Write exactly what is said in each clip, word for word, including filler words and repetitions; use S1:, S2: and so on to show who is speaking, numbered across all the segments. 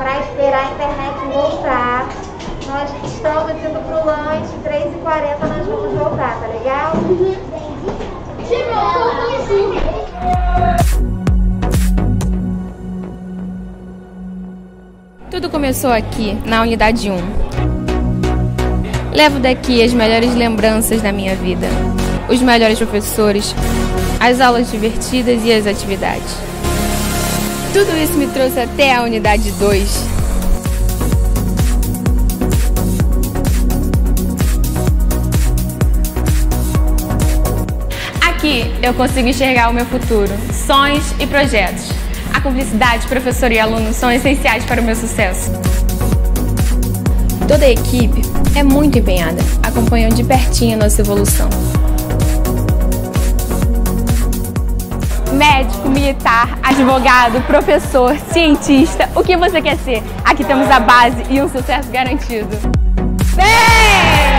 S1: para esperar a internet voltar. Nós estamos indo pro lanche, três e quarenta nós vamos voltar, tá legal?
S2: Tudo começou aqui, na unidade um. Levo daqui as melhores lembranças da minha vida, os melhores professores, as aulas divertidas e as atividades. Tudo isso me trouxe até a unidade dois. Aqui eu consigo enxergar o meu futuro, sonhos e projetos. A cumplicidade, professor e aluno são essenciais para o meu sucesso. Toda a equipe é muito empenhada, acompanhando de pertinho a nossa evolução. Médico, militar, advogado, professor, cientista, o que você quer ser? Aqui temos a base e um sucesso garantido. Vem!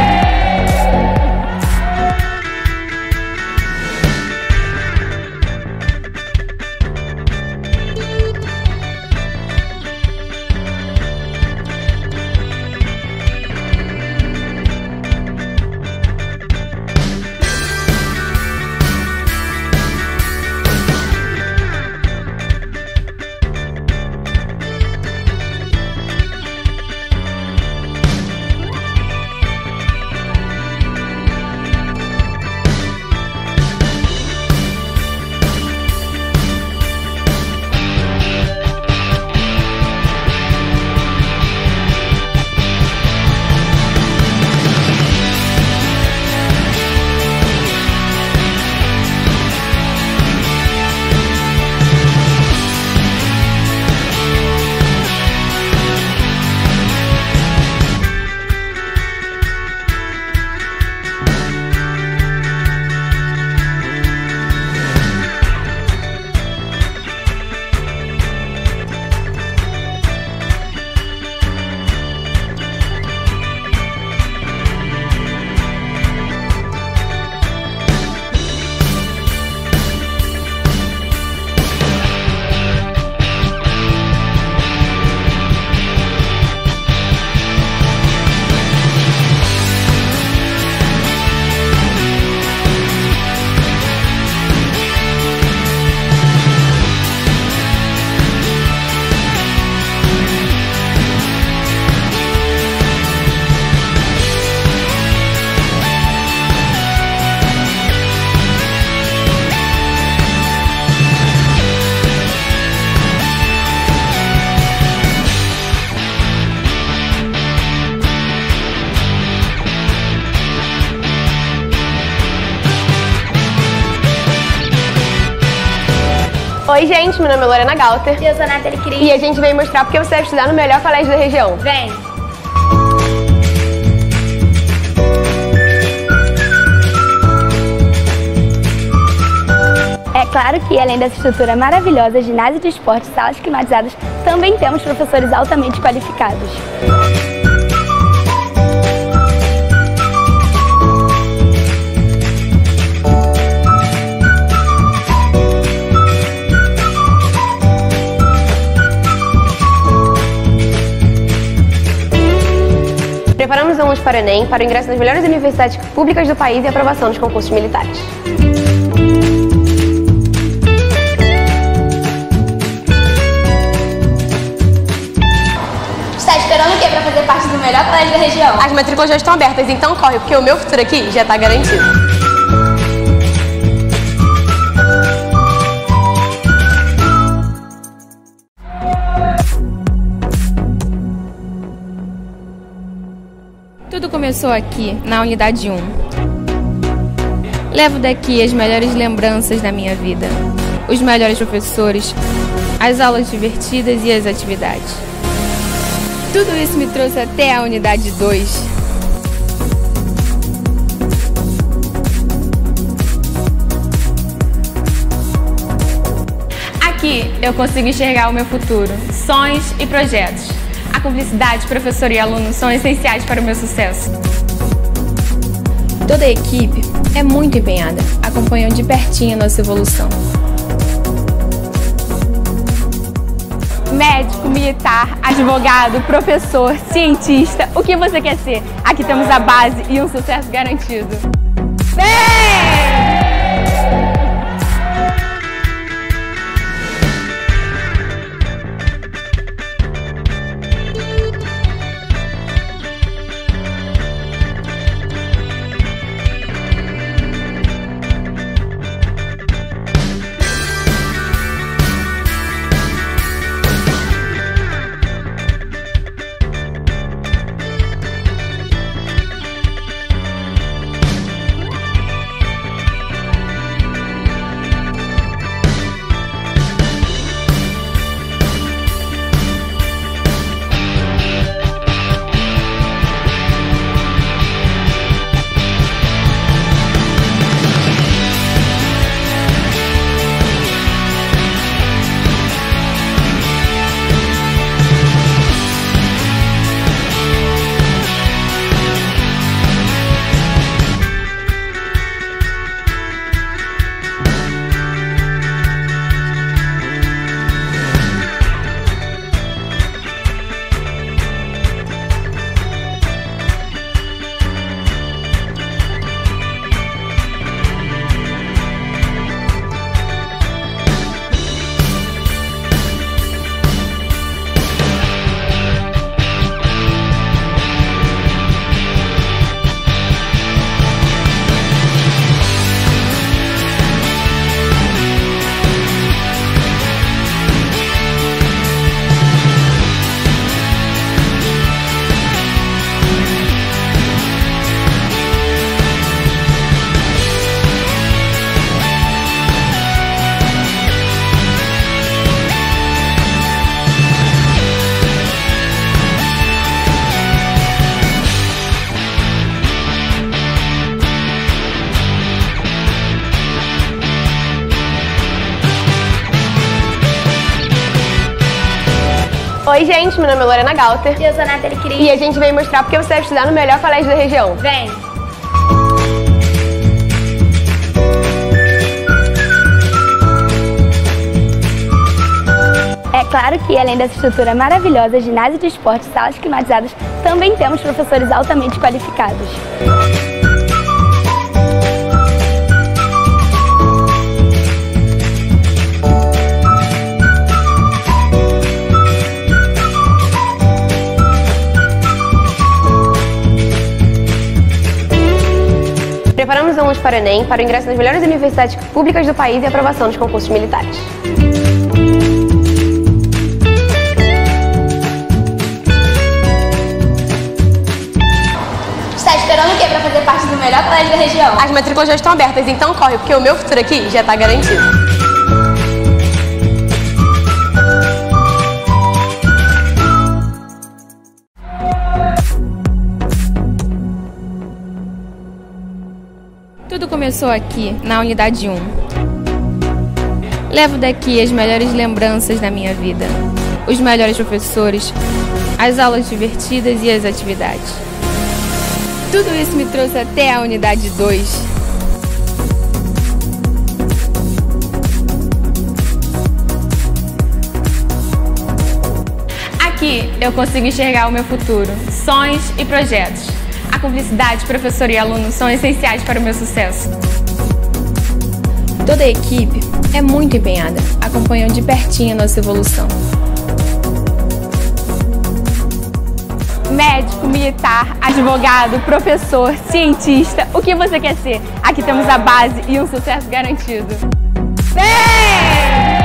S3: Oi gente, meu nome é Lorena Galter.
S4: E eu sou a Nathalie Cris.
S3: E a gente veio mostrar porque você deve estudar no melhor colégio da região.
S4: Vem! É claro que, além dessa estrutura maravilhosa, ginásio de esporte, salas climatizadas, também temos professores altamente qualificados.
S3: Preparamos alunos para o Enem, para o ingresso nas melhores universidades públicas do país e aprovação dos concursos militares.
S4: Está esperando o quê para fazer parte do melhor colégio da região?
S3: As matrículas já estão abertas, então corre, porque o meu futuro aqui já está garantido.
S2: Tudo começou aqui, na unidade um. Levo daqui as melhores lembranças da minha vida, os melhores professores, as aulas divertidas e as atividades. Tudo isso me trouxe até a unidade dois. Aqui eu consigo enxergar o meu futuro, sonhos e projetos. A cumplicidade, professor e aluno são essenciais para o meu sucesso. Toda a equipe é muito empenhada, acompanhando de pertinho a nossa evolução. Médico, militar, advogado, professor, cientista, o que você quer ser? Aqui temos a base e um sucesso garantido. Vem!
S3: Oi gente, meu nome é Lorena Galter.
S4: E eu sou a Nathalie Cris.
S3: E a gente veio mostrar porque você deve estudar no melhor colégio da região.
S4: Vem! É claro que, além dessa estrutura maravilhosa, ginásio de esporte, salas climatizadas, também temos professores altamente qualificados.
S3: Preparamos alunos para o Enem, para o ingresso nas melhores universidades públicas do país e aprovação nos concursos militares.
S4: Está esperando o quê para fazer parte do melhor colégio da região?
S3: As matrículas já estão abertas, então corre, porque o meu futuro aqui já está garantido.
S2: Tudo começou aqui, na unidade um. Levo daqui as melhores lembranças da minha vida, os melhores professores, as aulas divertidas e as atividades. Tudo isso me trouxe até a unidade dois. Aqui eu consigo enxergar o meu futuro, sonhos e projetos. A cumplicidade, professor e aluno são essenciais para o meu sucesso. Toda a equipe é muito empenhada, acompanhando de pertinho a nossa evolução. Médico, militar, advogado, professor, cientista, o que você quer ser? Aqui temos a base e um sucesso garantido. Vem!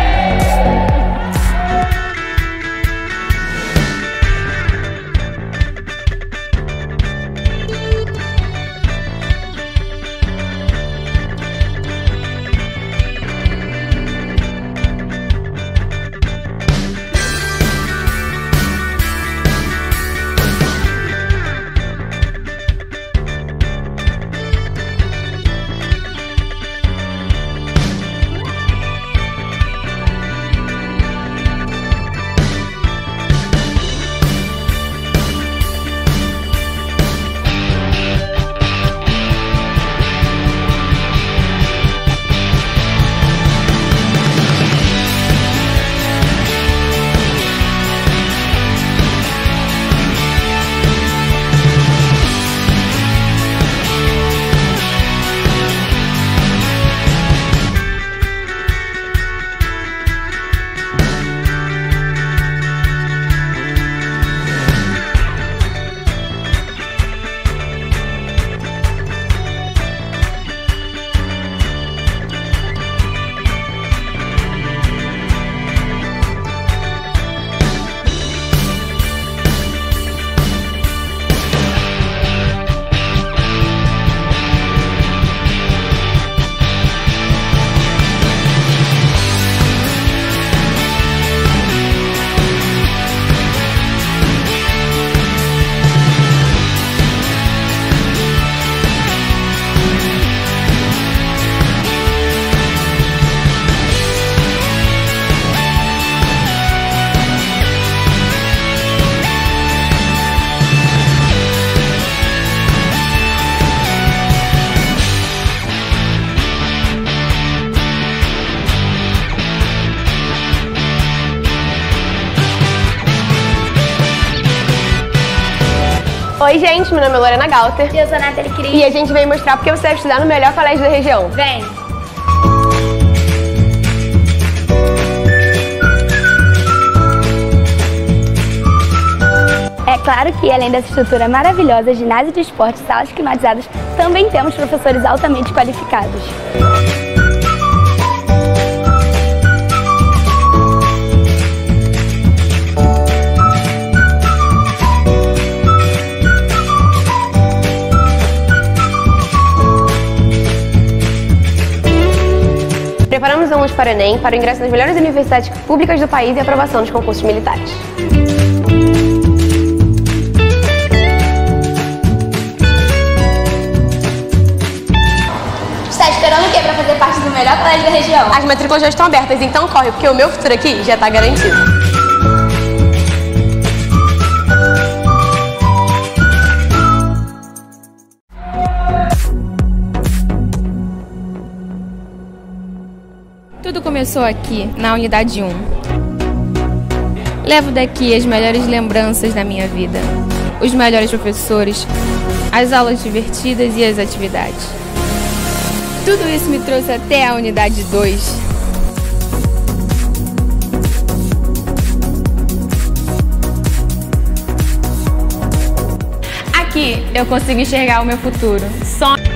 S3: Oi, gente, meu nome é Lorena Galter.
S4: E eu sou a Nathalie Cris.
S3: E a gente veio mostrar porque você deve estudar no melhor colégio da região.
S4: Vem! É claro que, além dessa estrutura maravilhosa, ginásio de esporte, salas climatizadas, também temos professores altamente qualificados.
S3: Preparamos alunos para o Enem, para o ingresso nas melhores universidades públicas do país e aprovação nos concursos militares.
S4: Está esperando o quê para fazer parte do melhor colégio da região?
S3: As matrículas já estão abertas, então corre, porque o meu futuro aqui já está garantido.
S2: Tudo começou aqui, na unidade um. Levo daqui as melhores lembranças da minha vida, os melhores professores, as aulas divertidas e as atividades. Tudo isso me trouxe até a unidade dois. Aqui eu consigo enxergar o meu futuro. Sonho.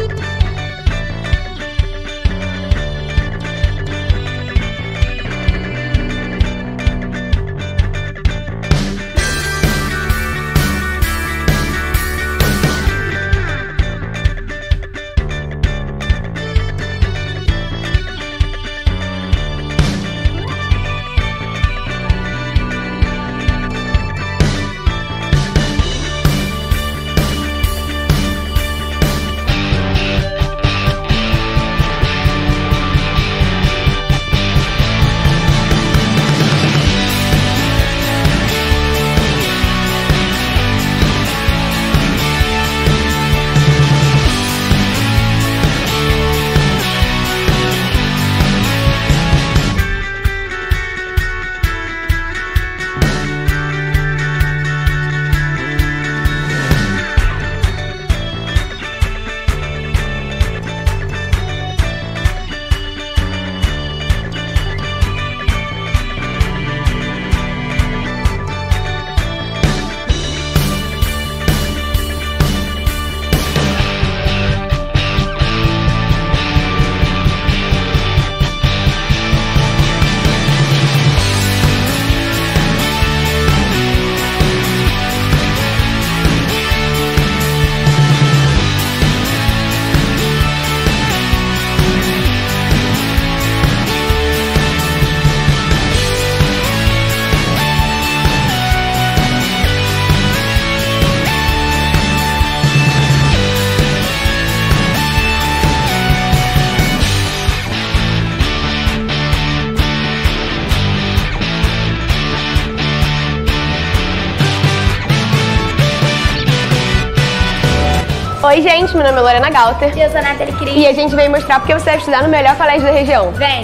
S3: Oi, gente, meu nome é Lorena Galter.
S4: E eu sou a Nathalie Cris.
S3: E a gente veio mostrar porque você deve estudar no melhor colégio da região.
S4: Vem!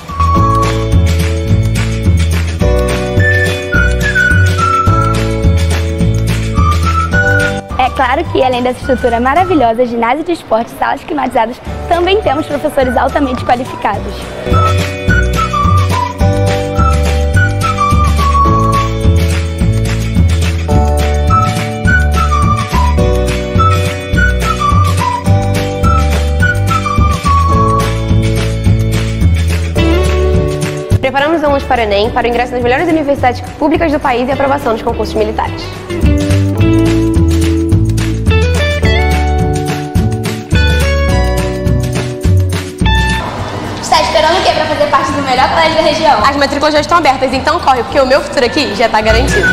S4: É claro que, além dessa estrutura maravilhosa, ginásio de esporte, salas climatizadas, também temos professores altamente qualificados.
S3: Preparamos alunos para o Enem, para o ingresso nas melhores universidades públicas do país e aprovação nos concursos militares.
S4: Está esperando o quê para fazer parte do melhor colégio da região?
S3: As matrículas já estão abertas, então corre, porque o meu futuro aqui já está garantido.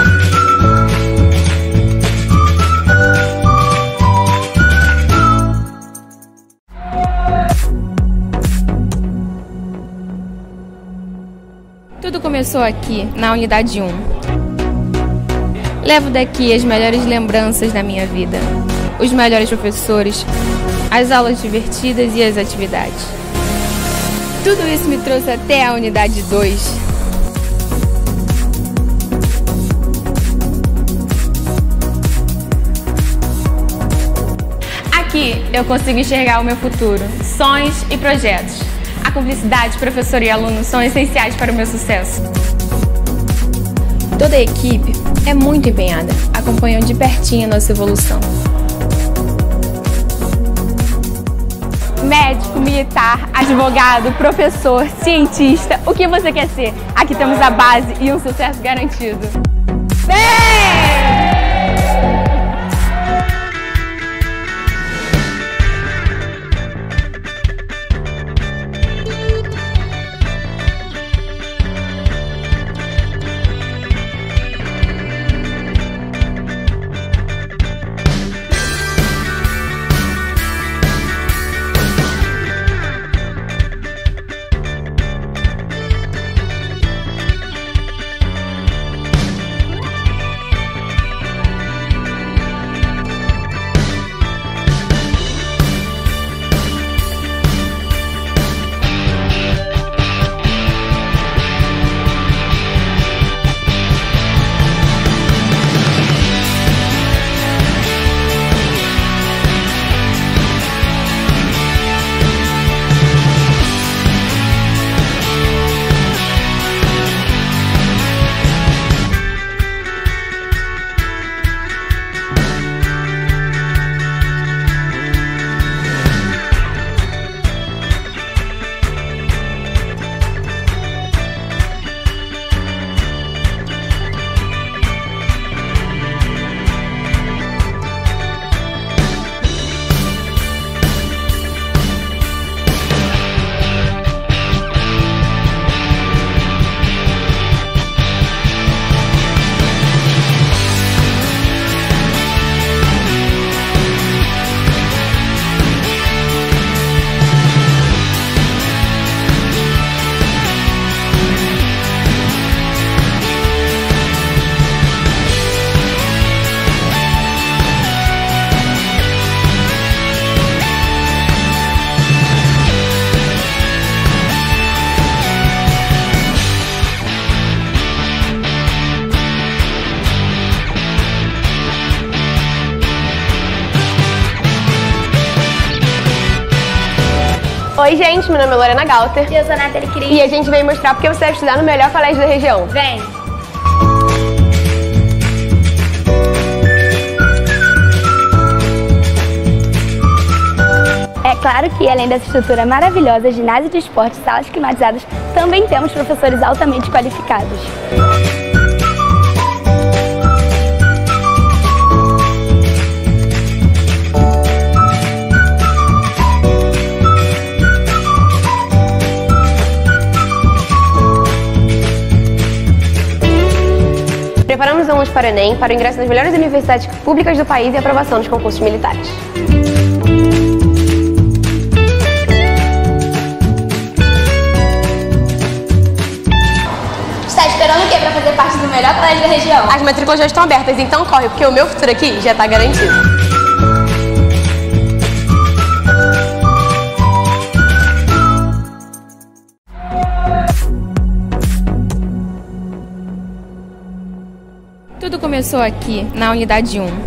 S2: Tudo começou aqui, na unidade um. Levo daqui as melhores lembranças da minha vida, os melhores professores, as aulas divertidas e as atividades. Tudo isso me trouxe até a unidade dois. Aqui eu consigo enxergar o meu futuro, sonhos e projetos. A cumplicidade, professor e aluno são essenciais para o meu sucesso. Toda a equipe é muito empenhada, acompanham de pertinho a nossa evolução. Médico, militar, advogado, professor, cientista, o que você quer ser? Aqui temos a base e um sucesso garantido. Vem!
S3: Oi gente, meu nome é Lorena Galter.
S4: E eu sou a Nathalie Cris.
S3: E a gente veio mostrar porque você deve estudar no melhor colégio da região.
S4: Vem! É claro que, além dessa estrutura maravilhosa, ginásio de esporte, salas climatizadas, também temos professores altamente qualificados.
S3: Preparamos alunos para o Enem, para o ingresso nas melhores universidades públicas do país e aprovação nos concursos militares.
S4: Está esperando o quê para fazer parte do melhor colégio da região?
S3: As matrículas já estão abertas, então corre, porque o meu futuro aqui já está garantido.
S2: Tudo começou aqui, na unidade um.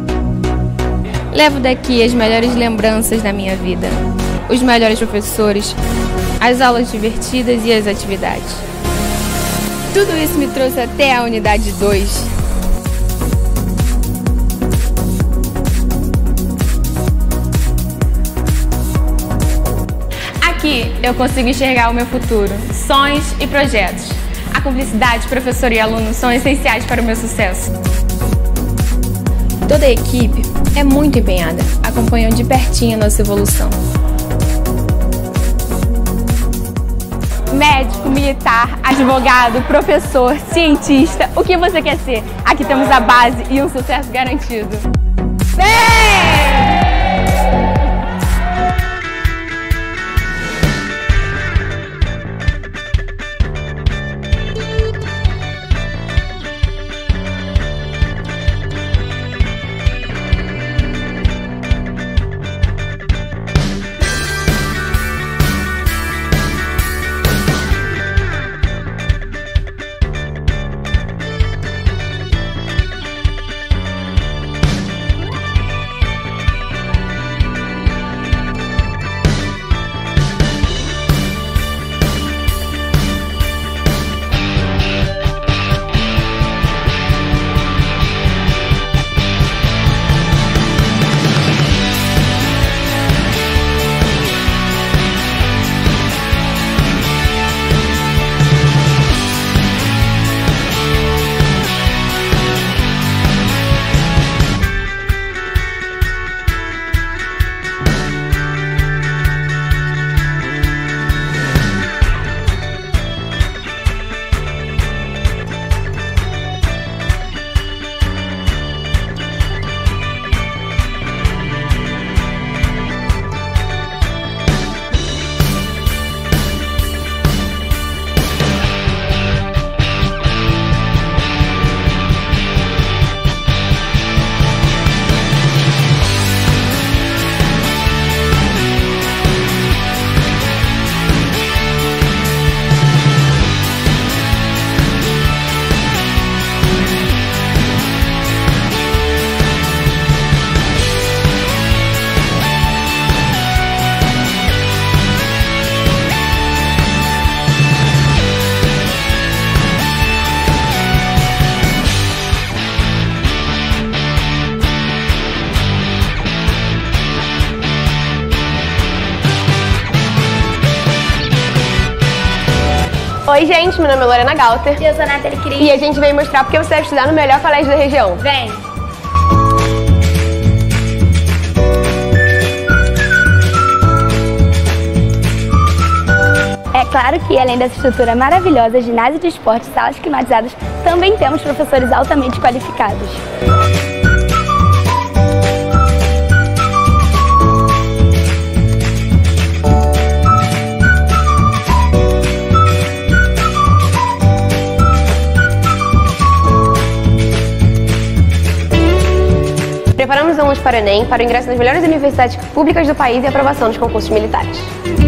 S2: Levo daqui as melhores lembranças da minha vida, os melhores professores, as aulas divertidas e as atividades. Tudo isso me trouxe até a unidade dois. Aqui eu consigo enxergar o meu futuro, sonhos e projetos. A cumplicidade, professor e aluno são essenciais para o meu sucesso. Toda a equipe é muito empenhada, acompanham de pertinho a nossa evolução. Médico, militar, advogado, professor, cientista, o que você quer ser? Aqui temos a base e um sucesso garantido. Vem!
S3: Oi, gente, meu nome é Lorena Galter.
S4: E eu sou a Nathalie Cris.
S3: E a gente veio mostrar porque você deve estudar no melhor colégio da região.
S4: Vem! É claro que, além dessa estrutura maravilhosa, ginásio de esporte, salas climatizadas, também temos professores altamente qualificados.
S3: Preparamos alunos para o Enem, para o ingresso nas melhores universidades públicas do país e aprovação dos concursos militares.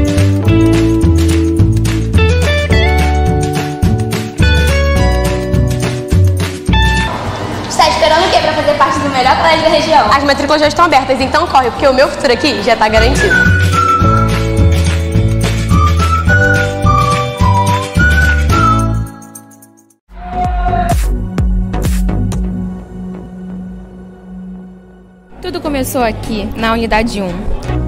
S4: Está esperando o quê para fazer parte do melhor colégio da região?
S3: As matrículas já estão abertas, então corre, porque o meu futuro aqui já está garantido.
S2: Tudo começou aqui, na unidade um.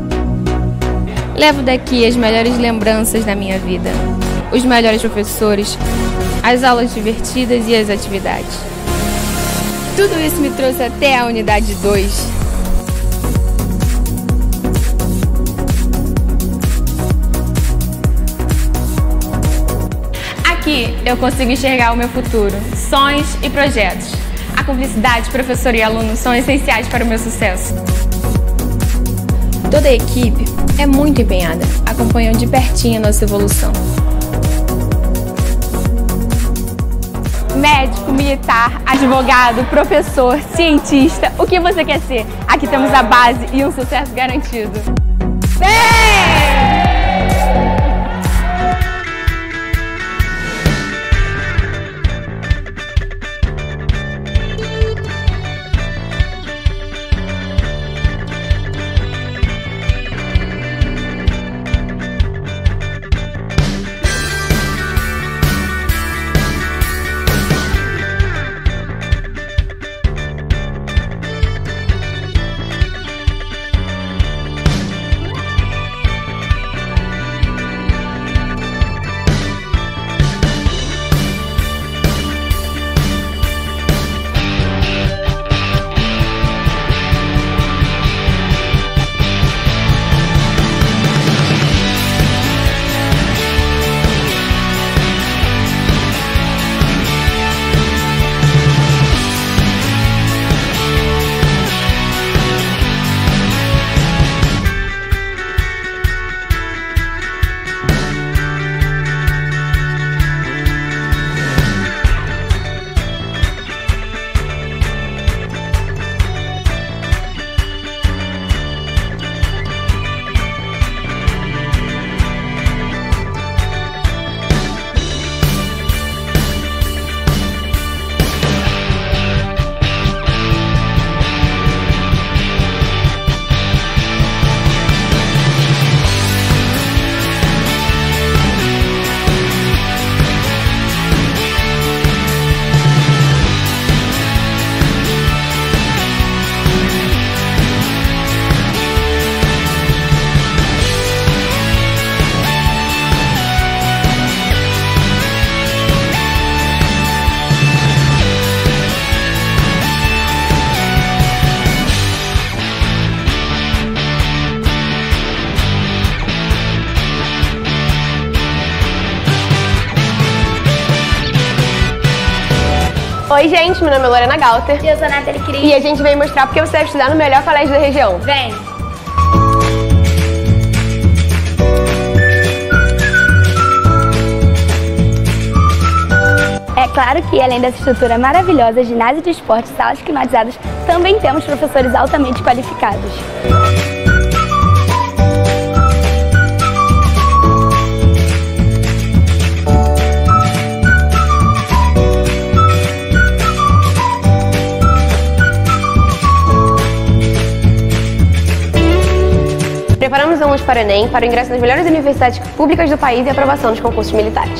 S2: Levo daqui as melhores lembranças da minha vida, os melhores professores, as aulas divertidas e as atividades. Tudo isso me trouxe até a unidade dois. Aqui eu consigo enxergar o meu futuro, sonhos e projetos. A cumplicidade, professor e aluno são essenciais para o meu sucesso. Toda a equipe é muito empenhada, acompanhando de pertinho a nossa evolução.
S5: Médico, militar, advogado, professor, cientista, o que você quer ser? Aqui temos a base e um sucesso garantido. Vem!
S3: Oi, gente, meu nome é Lorena Galter.
S4: E eu sou a Nathalie Cris.
S3: E a gente veio mostrar porque você deve estudar no melhor colégio da região.
S4: Vem! É claro que, além dessa estrutura maravilhosa, ginásio de esporte, salas climatizadas, também temos professores altamente qualificados.
S3: Preparamos alunos para o Enem, para o ingresso nas melhores universidades públicas do país e aprovação dos concursos militares.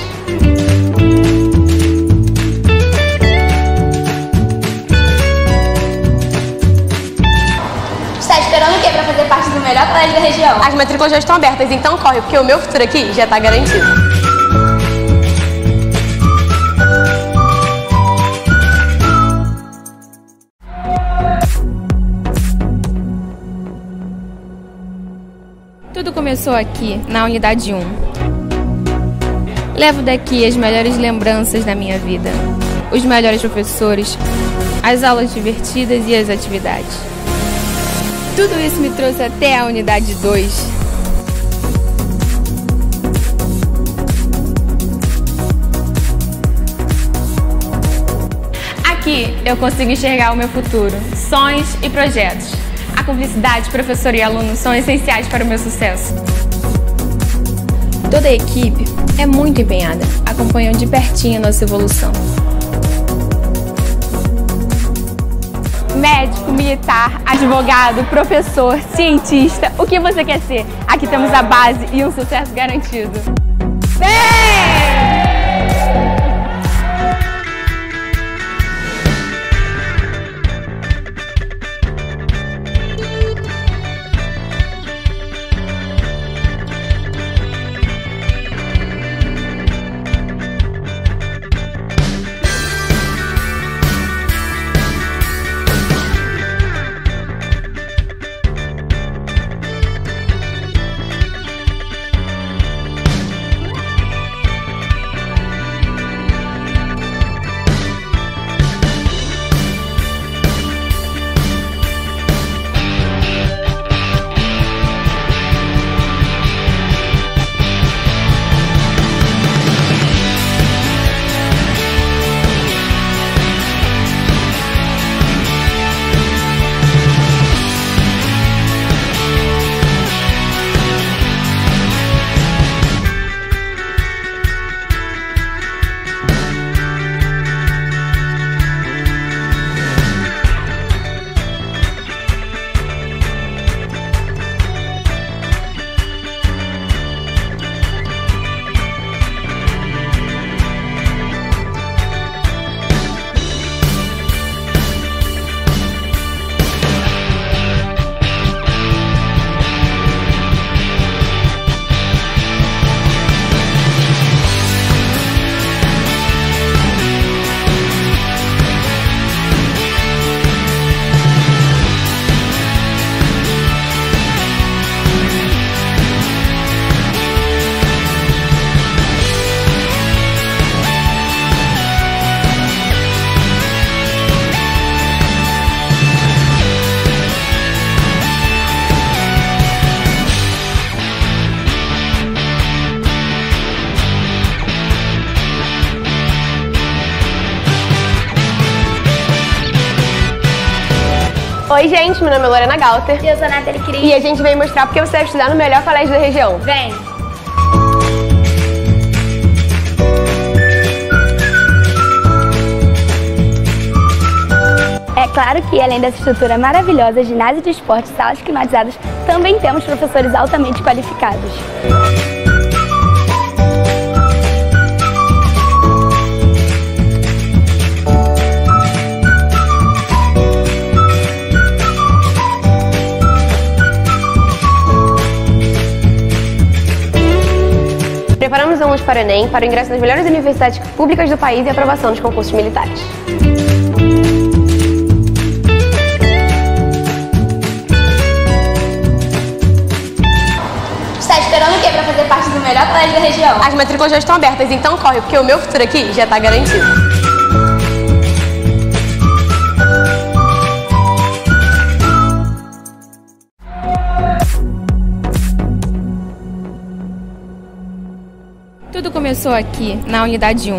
S4: Está esperando o quê para fazer parte do melhor colégio da região?
S3: As matrículas já estão abertas, então corre, porque o meu futuro aqui já está garantido.
S2: Tudo começou aqui, na unidade um. Levo daqui as melhores lembranças da minha vida, os melhores professores, as aulas divertidas e as atividades. Tudo isso me trouxe até a unidade dois. Aqui eu consigo enxergar o meu futuro, sonhos e projetos. A cumplicidade, professor e aluno são essenciais para o meu sucesso. Toda a equipe é muito empenhada, acompanham de pertinho a nossa evolução.
S5: Médico, militar, advogado, professor, cientista, o que você quer ser? Aqui temos a base e um sucesso garantido. Vem!
S3: Oi gente, meu nome é Lorena Galter.
S4: E eu sou a Nathalie Cris.
S3: E a gente veio mostrar porque você deve estudar no melhor colégio da região.
S4: Vem! É claro que, além dessa estrutura maravilhosa, ginásio de esporte, salas climatizadas, também temos professores altamente qualificados.
S3: Preparamos alunos para o Enem, para o ingresso nas melhores universidades públicas do país e aprovação nos concursos militares.
S4: Está esperando o quê para fazer parte do melhor colégio da região?
S3: As matrículas já estão abertas, então corre, porque o meu futuro aqui já está garantido.
S2: Tudo começou aqui, na unidade um.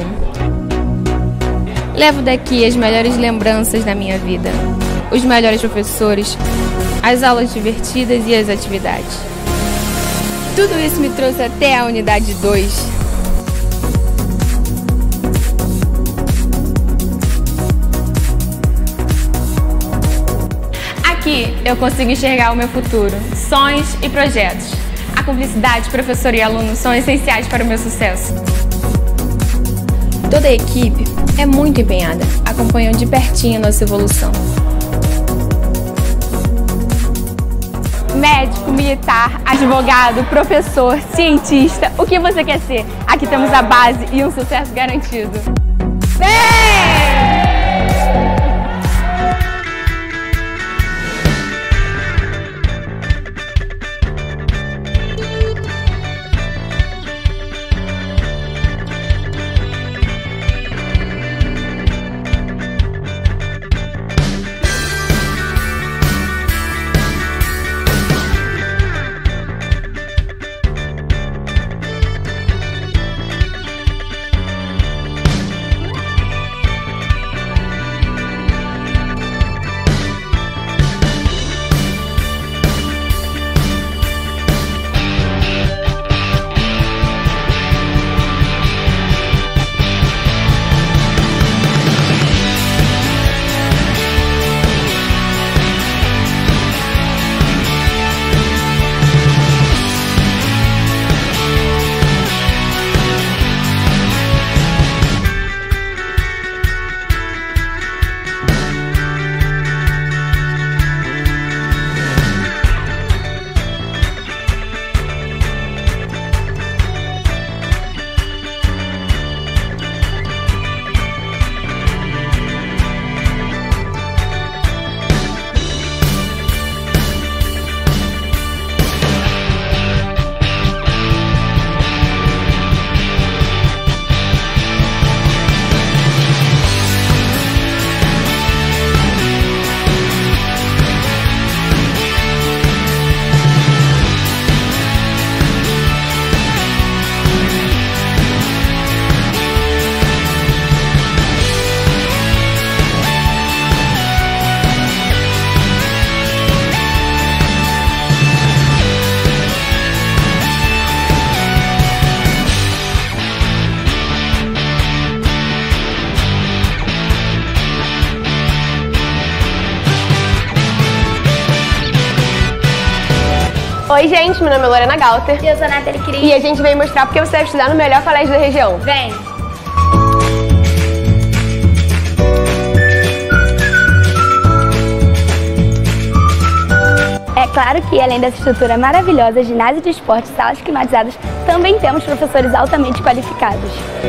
S2: Levo daqui as melhores lembranças da minha vida, os melhores professores, as aulas divertidas e as atividades. Tudo isso me trouxe até a unidade dois. Aqui eu consigo enxergar o meu futuro, sonhos e projetos. A cumplicidade, professor e aluno são essenciais para o meu sucesso. Toda a equipe é muito empenhada, acompanham de pertinho a nossa evolução.
S5: Médico, militar, advogado, professor, cientista, o que você quer ser? Aqui temos a base e um sucesso garantido. Vem!
S3: Oi gente, meu nome é Lorena Galter.
S4: E eu sou a Nathalie Cris.
S3: E a gente veio mostrar porque você deve estudar no melhor colégio da região.
S4: Vem! É claro que, além dessa estrutura maravilhosa, ginásio de esporte e salas climatizadas, também temos professores altamente qualificados.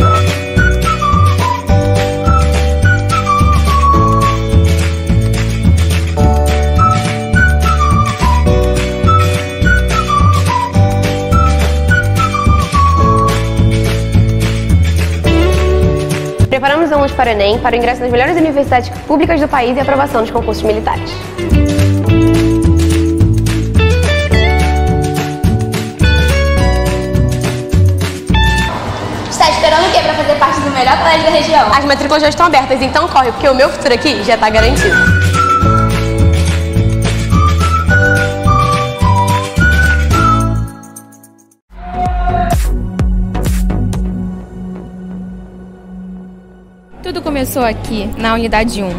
S3: Preparamos alunos para o Enem, para o ingresso nas melhores universidades públicas do país e aprovação dos concursos militares.
S4: Está esperando o quê para fazer parte do melhor colégio da região?
S3: As matrículas já estão abertas, então corre, porque o meu futuro aqui já está garantido.
S2: Tudo começou aqui, na unidade um.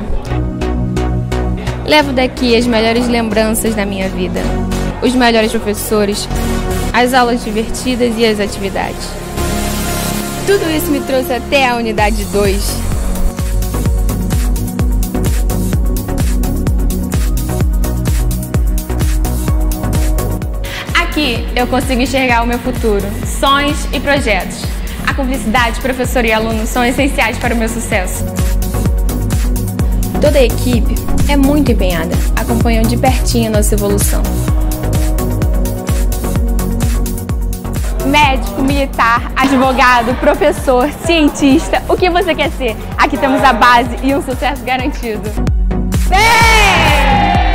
S2: Levo daqui as melhores lembranças da minha vida, os melhores professores, as aulas divertidas e as atividades. Tudo isso me trouxe até a unidade dois. Aqui eu consigo enxergar o meu futuro, sonhos e projetos. A cumplicidade, professor e aluno são essenciais para o meu sucesso. Toda a equipe é muito empenhada, acompanhando de pertinho a nossa evolução.
S5: Médico, militar, advogado, professor, cientista, o que você quer ser? Aqui temos a base e um sucesso garantido. Vem!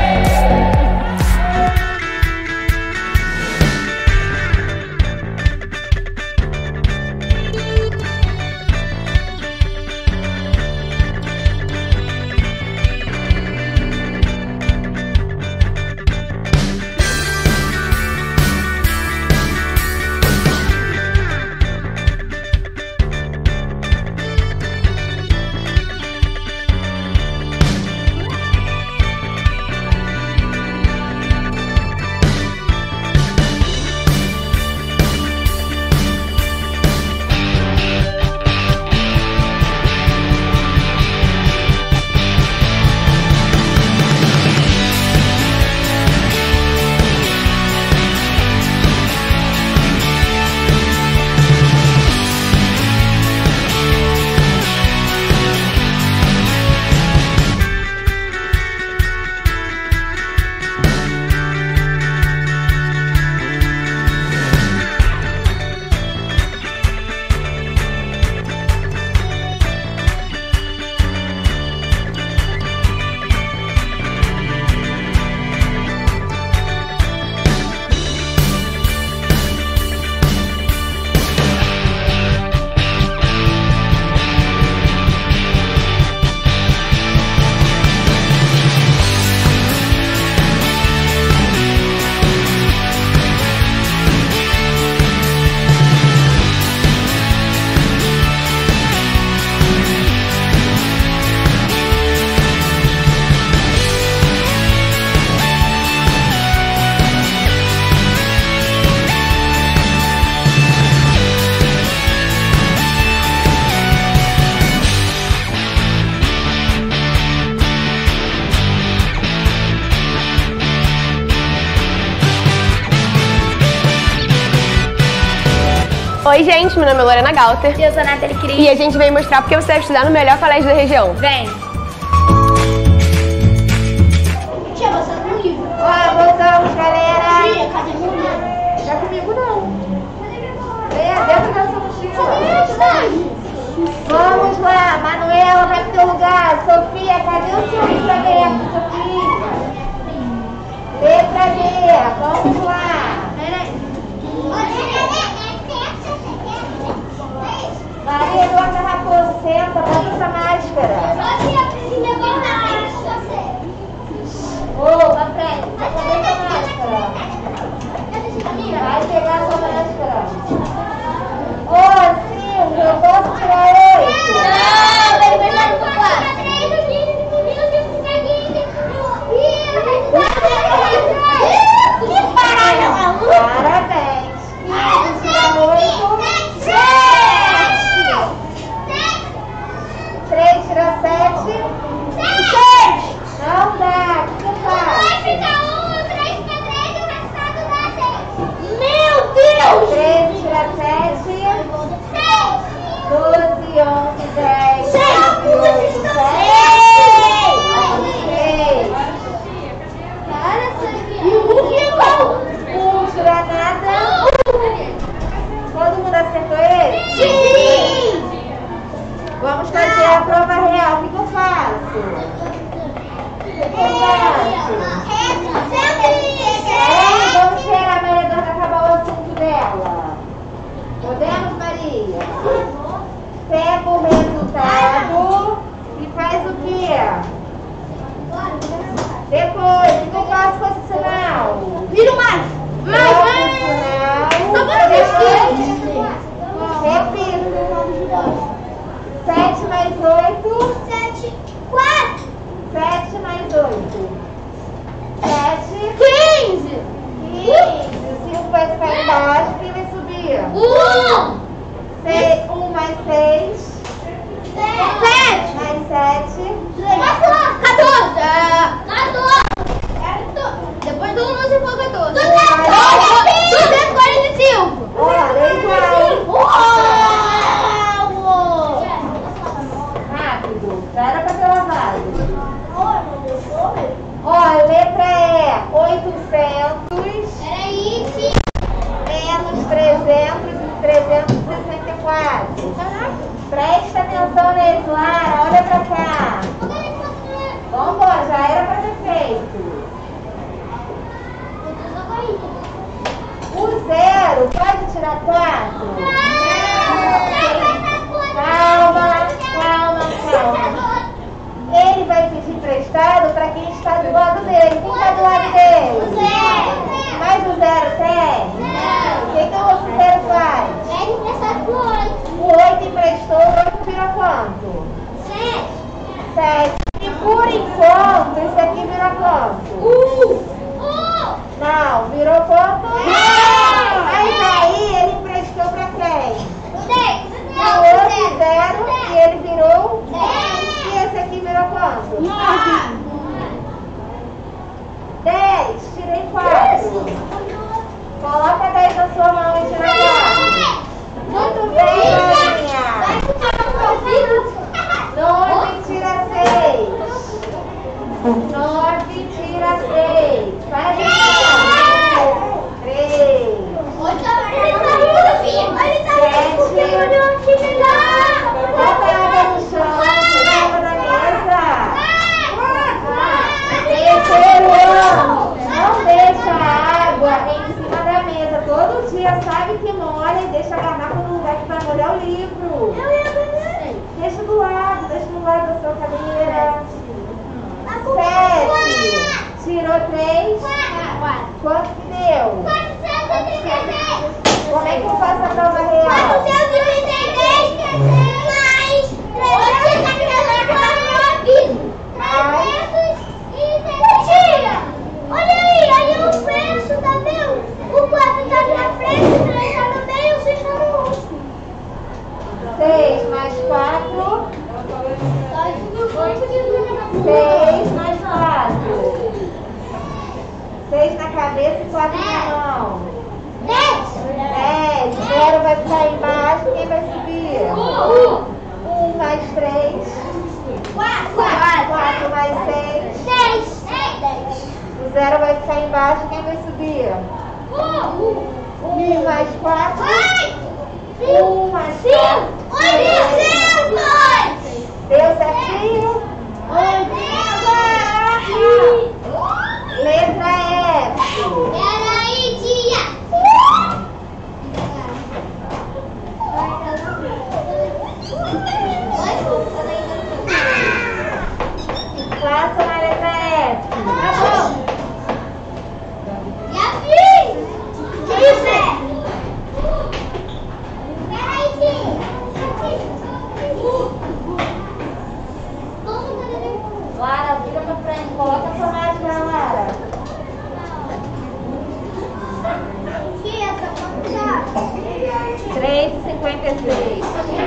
S3: Oi gente, meu nome é Lorena Galter.
S4: E eu sou a Nathalie Cris.
S3: E a gente veio mostrar porque você deve estudar no melhor colégio da região.
S4: Vem!
S1: Tia, você tá comigo. Ó, voltamos, galera. Tia, cadê o livro? Tá comigo não. É, dentro dessa mochila. Vamos lá, Manuela vai pro teu lugar. Sofia, cadê o seu livro aberto, Sofia? Letra B, vamos lá. Maria Eduarda Raposo, senta, bota essa máscara. Ô, pra frente, bota essa máscara. Vai pegar a sua máscara. Ô, cinco, eu posso tirar oito? Não, ele vai dar pro quatro. Que parada, maluco. Um. Seis, um mais seis. Sete. Mais sete. Quatorze. Depois do um você for quatorze. duzentos e quarenta e cinco. Ó, legal. Rápido. Já era pra ter lavado. Ó, letra E. oitocentos. Peraí. Menos trezentos e trezentos e sessenta e quatro. Presta atenção neles, Lara. Olha pra cá. Vambora, já era pra ter feito. O zero, pode tirar quatro? Calma, calma, calma. Ele vai pedir emprestado para quem está do lado dele. Quem está do lado dele? Mas o zero tem? O que, que o outro zero faz? O oito emprestou, o oito vira quanto? sete. E por enquanto, esse aqui vira quanto? Não, virou quanto? Mas aí ele emprestou pra quem? O outro zero e ele virou? E esse aqui virou quanto? dez. Tirei quatro. Coloca dez na sua mão e tira quatro. Muito bem, Marinha. nove tira seis. nove tira seis. Vai adivinhar. três. sete. Bota a água no chão. Tira a água da mesa. Terceiro ano. Não deixa a água em cima da mesa. Todo dia sabe que molha e deixa a garrafa no lugar que vai molhar o livro. Deixa do lado, deixa do lado da sua cadeira. Sete. Tirou três. Quanto que deu? Como é que eu faço a prova real?
S6: Olha aí, aí o preço, tá vendo? O quatro tá na frente, o três tá no meio, o seis tá no último.
S1: seis mais quatro. seis mais quatro. seis na cabeça e quatro na mão.
S6: dez.
S1: dez. zero vai ficar embaixo, quem vai subir? um mais três. quatro mais seis.
S6: seis.
S1: O zero vai ficar embaixo, quem vai subir? um mais quatro. um mais quatro. Deu certinho? Letra F.
S6: Peraí, tia.
S1: Faça na letra F.
S6: Já fiz. Que isso é? Peraí, tia.
S1: Lara, vira pra frente, coloca a sua mágica, Lara.
S6: Tia, tá contando.
S1: três e cinquenta e seis.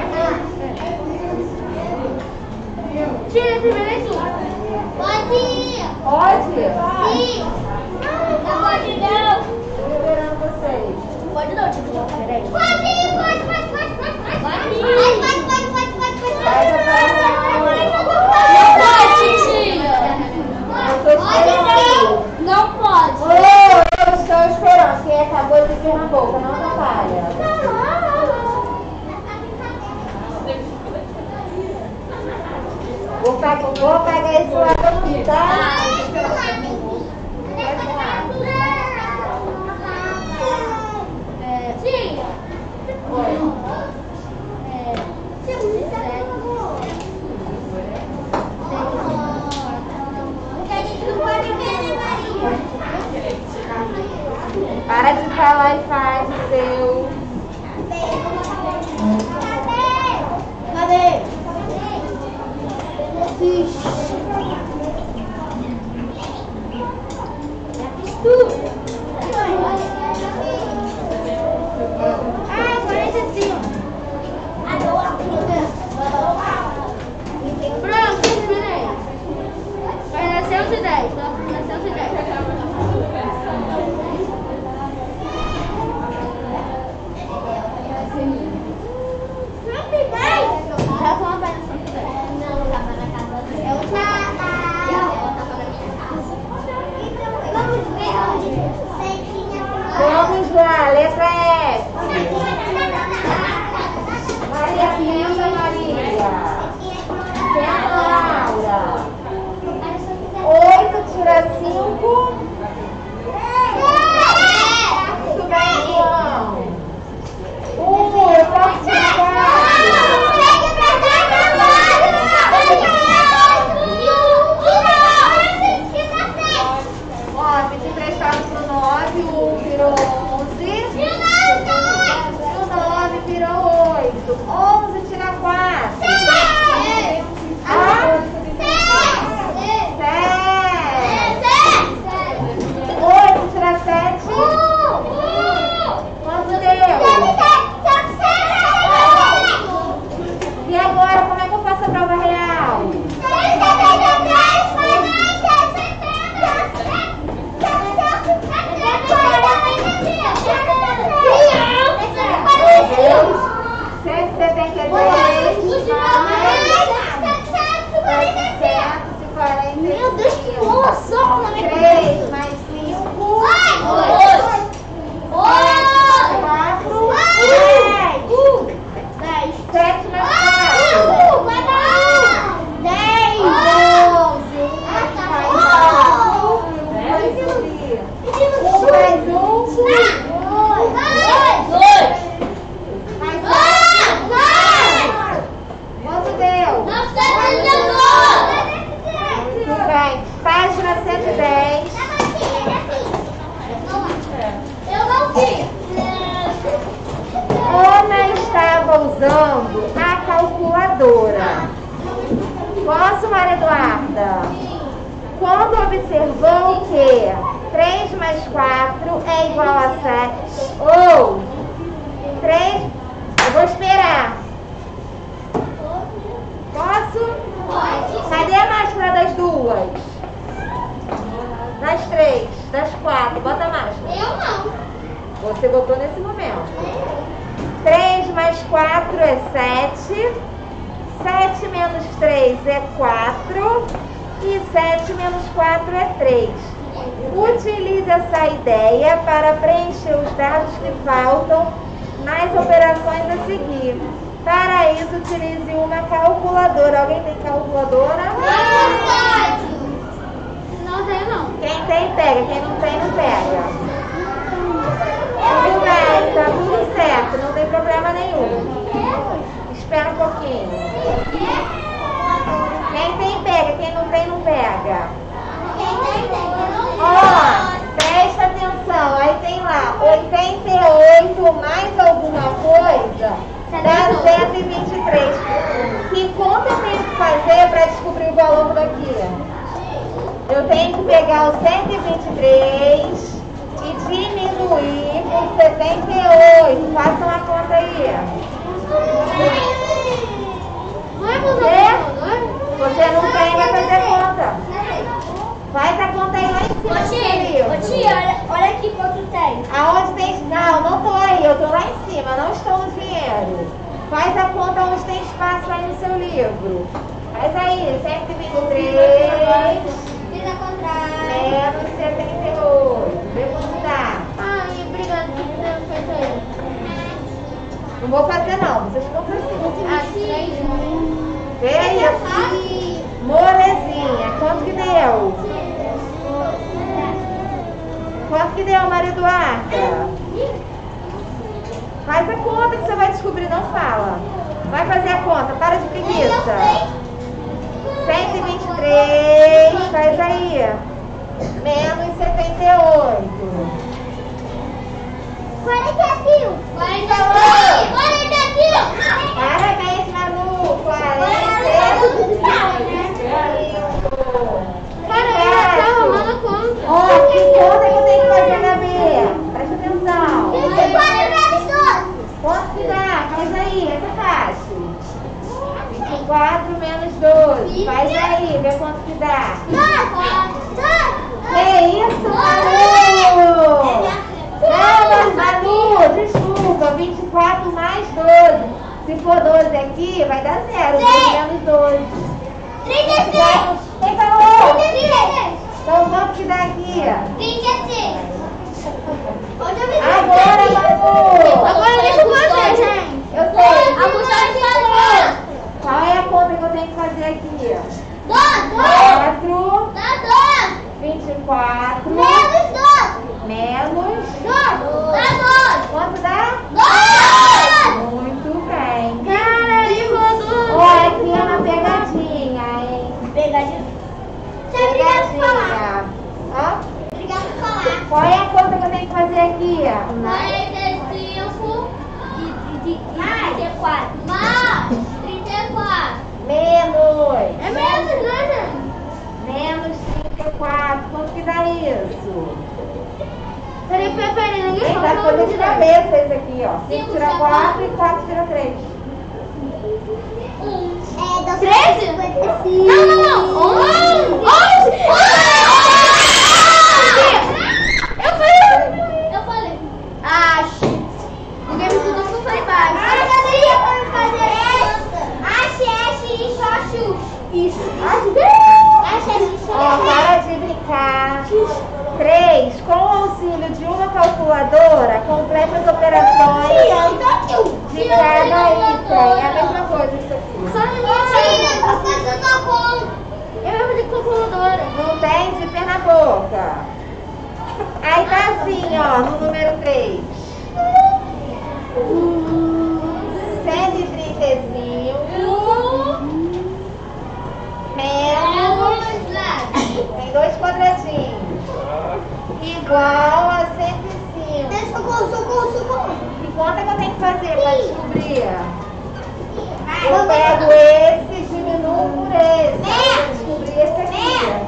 S6: Tira primeiro isso. Pode ir.
S1: Pode?
S6: Sim. Não pode não.
S1: Estou liberando vocês.
S6: Pode não, tipo, peraí. Pode ir, pode, pode, pode, pode, pode. Pode ir. Pode, pode, pode, pode, pode.
S1: Vai, vai,
S6: Não pode, tia.
S1: Pode
S6: Não pode.
S1: Ô, eu estou esperando. Quem acabou de vir na boca, não atrapalha. Vou pegar, vou pegar esse lado aqui, tá?
S6: Tia.
S1: Oi. Para de falar e faz o seu.
S6: Cadê? Fiz. Já fiz tudo.
S1: Ai, emprestado pro nove, o um virou onze. E o nove virou oito. onze tira quatro. Ah? oito tira sete. Quanto deu? E agora, como é que eu faço a prova real? cento e setenta e três setecentos e quarenta e cinco. Meu Deus, que emoção! três mais cinco. quatro. dez. sete mais quatro. dez. onze. um mais um. Quanto deu? Tudo bem. Página cento e dez.
S6: Eu não vi.
S1: Ana estava usando a calculadora. Posso, Maria Eduarda? Quando observou que três mais quatro é igual a sete, ou três... Eu vou esperar. Posso?
S6: Pode.
S1: Cadê a máscara das duas? Das três, das quatro. Bota a máscara.
S6: Eu não.
S1: Você botou nesse momento. três mais quatro é sete. sete menos três é quatro. E sete menos quatro é três. Utilize essa ideia para preencher os dados que faltam nas operações a seguir. Para isso, utilize uma calculadora. Alguém tem calculadora?
S6: Não tenho, não.
S1: Quem tem, pega. Quem não tem, não pega. Tudo bem, tá tudo certo. Não tem problema nenhum. Espera um pouquinho. Quem tem, pega. Quem não tem, não pega. Ó, presta atenção. Aí tem lá oitenta e oito mais alguma coisa dá cento e vinte e três. Que conta eu tenho que fazer para descobrir o valor daqui? Eu tenho que pegar o cento e vinte e três e diminuir por setenta e oito. Façam a conta aí. Você? Você não tem, vai fazer conta. Faz a conta aí lá em cima.
S6: Ô tia, ô tia, olha, olha aqui quanto tem.
S1: Aonde tem... Não, não tô aí, eu tô lá em cima, não estou no dinheiro. Faz a conta onde tem espaço aí no seu livro. Faz aí, cento e vinte e três
S6: Fiz a contrária.
S1: menos setenta e oito. Vê quanto dá.
S6: Ai, obrigada.
S1: Não vou fazer não, vocês vão fazer.
S6: Assim.
S1: Vê aí. Molezinha, quanto que deu? Quanto que deu, Maria Eduarda? Faz a conta que você vai descobrir, não fala. Vai fazer a conta, para de preguiça. cento e vinte e três, faz aí. Menos setenta e oito.
S6: quarenta mil. quarenta mil. quarenta mil.
S1: Parabéns, Manu. quarenta.
S6: Cara, eu tá arrumando a conta.
S1: Ó, que conta que eu tenho que fazer, Gabi? Presta atenção.
S6: vinte e quatro menos doze.
S1: Quanto que dá? Faz aí, essa é fácil. vinte e quatro menos doze. Faz aí, vê quanto que dá. Que isso, Manu? Não, mas Manu, desculpa. vinte e quatro mais doze. Se for doze aqui, vai dar zero. doze menos doze.
S6: trinta e seis.
S1: Quem falou?
S6: trinta e seis.
S1: Então, quanto que dá aqui?
S6: trinta e seis. Onde eu me
S1: Agora, Manu.
S6: Agora deixa eu fazer, gente.
S1: Eu sei.
S6: A Gustavo falou.
S1: Qual é a conta que eu tenho que fazer aqui?
S6: doze.
S1: quatro,
S6: Dá doze.
S1: vinte e quatro,
S6: Menos doze.
S1: menos...
S6: doze. Dá doze.
S1: Quanto dá?
S6: doze.
S1: Muito bem.
S6: Cara, ele mandou.
S1: Olha, aqui é uma pegadinha, hein?
S6: Pegadinha. Você é obrigado a falar.
S1: Ó.
S6: Obrigado a falar.
S1: Qual é a conta que eu tenho que fazer aqui?
S6: quarenta e cinco e trinta e quatro. Mais trinta e quatro.
S1: Menos.
S6: É menos, né?
S1: Menos trinta e quatro. Quanto que dá isso?
S6: Peraí, peraí, peraí. Ninguém
S1: Tem que dar coisa de cabeça esse aqui, ó. cinco tira quatro e quatro tira três.
S6: É, dá treze? Não, não, não. onze. onze. Eu falei. Eu falei. Ah, shit. Ninguém me estudou que eu falei baixo. Ah, eu queria fazer essa. Ache, ache, só chute. Isso. Ache, ache, só
S1: Ó, para de brincar. três. Com o auxílio de uma calculadora, completa as operações de cada item. É a mesma coisa isso aqui.
S6: Só não tinha, eu vou fazer outra conta. Eu ia fazer calculadora.
S1: Não tem zíper na boca. Aí tá assim, ó, no número três. cento e trinta e cinco menos, tem dois quadradinhos, igual a cento e cinco.
S6: Socorro, socorro, socorro.
S1: Que conta que eu tenho que fazer para descobrir? Eu pego esse e diminuo por esse. Para descobrir esse aqui.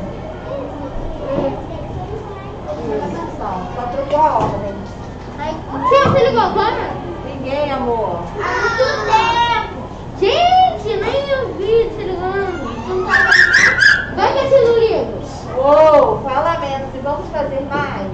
S1: Só trocou a ordem.
S6: Quem se ligou agora?
S1: Ninguém, amor.
S6: Há muito tempo. Gente, nem eu vi se ligando. Vai que esse não liga.
S1: Uou, fala menos e vamos fazer mais.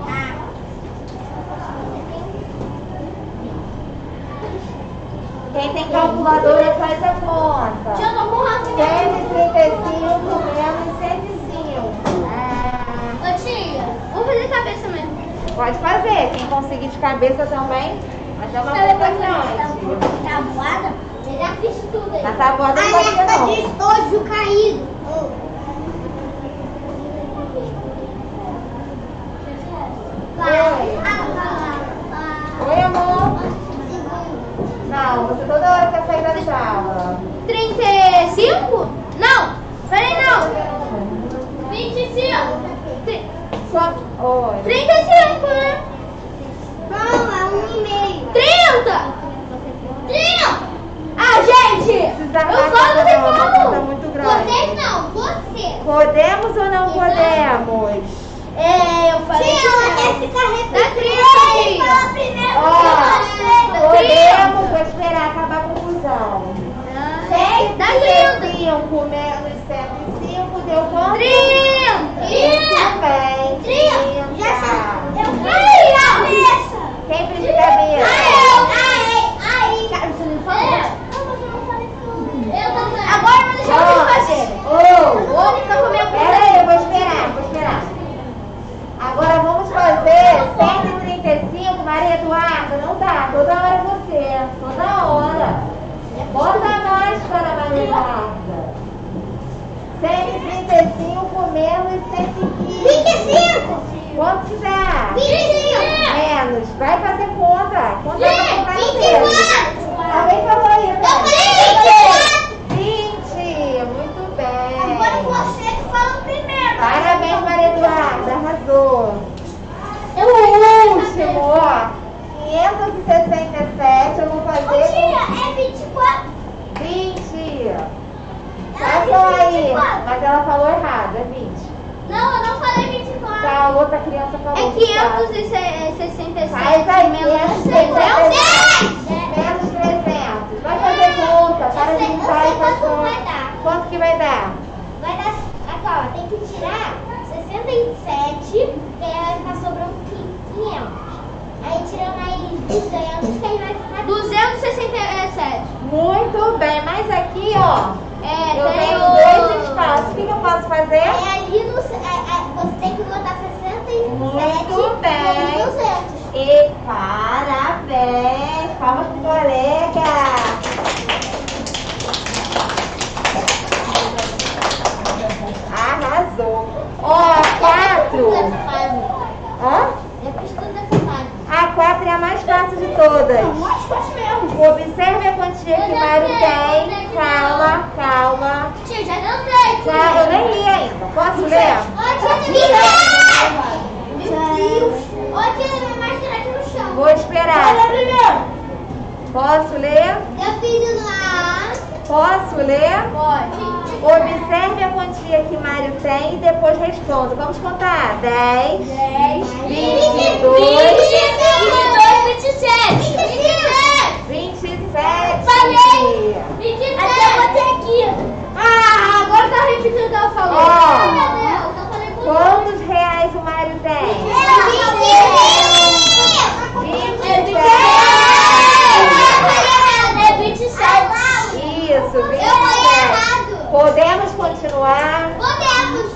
S1: Quem tem calculadora faz a conta.
S6: Já tô com raciocínio.
S1: cento e trinta e cinco menos cento e cinco.
S6: Ô tia, vamos fazer cabeça mesmo.
S1: Pode fazer, quem conseguir de cabeça também. Mas é uma conta grande.
S6: Tabuada? Eu já fiz tudo aí.
S1: Na tabuada não pode ser não.
S6: de estojo caído.
S1: Oi, amor. Não, você toda hora quer sair da sala.
S6: trinta e cinco? Não, peraí não. vinte e cinco.
S1: Só... Oi.
S6: trinta e cinco, né? Não, é um e meio. trinta! trinta! Ah, gente!
S1: Precisa
S6: Eu só não sei
S1: uma
S6: como.
S1: conta muito grande.
S6: Vocês não, você.
S1: Podemos ou não podemos?
S6: É, eu falei. Tia, ela quer ficar repetindo. Fala primeiro.
S1: Ó, podemos, vou esperar acabar a confusão.
S6: Dá
S1: cento e cinco menos cento e cinco deu quanto?
S6: trinta!
S1: Também.
S6: trinta!
S1: trinta.
S6: Eu falei cabeça!
S1: Quem precisa de cabeça?
S6: Aí, aí, cara, você não falou? Eu também. Agora eu vou deixar vocês fazerem.
S1: Ô,
S6: Vou deixar comer a
S1: pera aí, eu vou esperar, vou esperar. Agora vamos fazer cento e trinta e cinco, Maria Eduarda, não dá, toda hora você, toda hora. Bota a máscara, Maria Eduarda. cento e trinta e cinco menos cento e quinze.
S6: vinte e cinco!
S1: Quanto que dá?
S6: vinte e cinco!
S1: Menos, vai fazer conta. Conta pra contar
S6: vinte e
S1: inteiro.
S6: quatro!
S1: Alguém falou isso?
S6: Eu falei vinte e quatro!
S1: vinte, muito bem.
S6: Agora você que fala primeiro.
S1: Parabéns, Maria Eduarda, arrasou. O último, ó, quinhentos e sessenta e sete, eu vou fazer
S6: Ô, tia, é vinte e quatro.
S1: com vinte.
S6: É
S1: Passou aí,
S6: vinte e quatro.
S1: mas ela falou errado, é vinte.
S6: Não, eu não falei vinte e quatro.
S1: Tá, a outra criança falou.
S6: É quinhentos e sessenta e sete.
S1: Faz aí,
S6: menos
S1: trezentos.
S6: trezentos.
S1: Menos trezentos. Vai fazer conta, para de juntar e faz
S6: quanto vai
S1: conta.
S6: dar.
S1: Quanto que vai dar?
S6: Vai dar, aqui ó, tem que tirar sessenta e sete, que aí vai ficar sobrando quinhentos. Aí tirando aí duzentos, que aí vai ficar duzentos e sessenta e sete.
S1: Muito bem, mas aqui, ó,
S6: É,
S1: eu
S6: tem
S1: tenho
S6: o-
S1: dois espaços. O que que eu posso fazer?
S6: Aí ali no, é, é, você tem que botar sessenta e sete
S1: Muito bem.
S6: menos duzentos.
S1: E parabéns! Palmas pro colega! Arrasou! Ó, quatro! Hã?
S6: Eu fiz tudo essa fase.
S1: A quatro é a mais fácil de todas.
S6: Mais fácil mesmo.
S1: Observe a quantia que
S6: Eu já
S1: Mário
S6: sei,
S1: tem.
S6: eu sei que
S1: Calma, calma.
S6: Tia, já não sei.
S1: Já, eu nem li ainda. Posso ler?
S6: Ô, tia, me Deus. Ô, tia, minha máscara aqui no chão.
S1: Vou esperar.
S6: Olha primeiro.
S1: Posso ler?
S6: Eu fiz lá.
S1: Posso ler?
S6: Pode.
S1: Observe a quantia que Mário tem e depois responda. Vamos contar. dez,
S6: dez,
S1: vinte e dois,
S6: vinte e sete.
S1: vinte e sete.
S6: Falei. vinte e sete. Até eu botei aqui. Ah, agora tá repetindo o que ela falou.
S1: Ó,
S6: Meu Deus, eu falei por
S1: quantos reais o Mário tem?
S6: vinte e sete.
S1: Isso, vinte
S6: Eu falei
S1: e sete.
S6: errado.
S1: Podemos continuar?
S6: Podemos.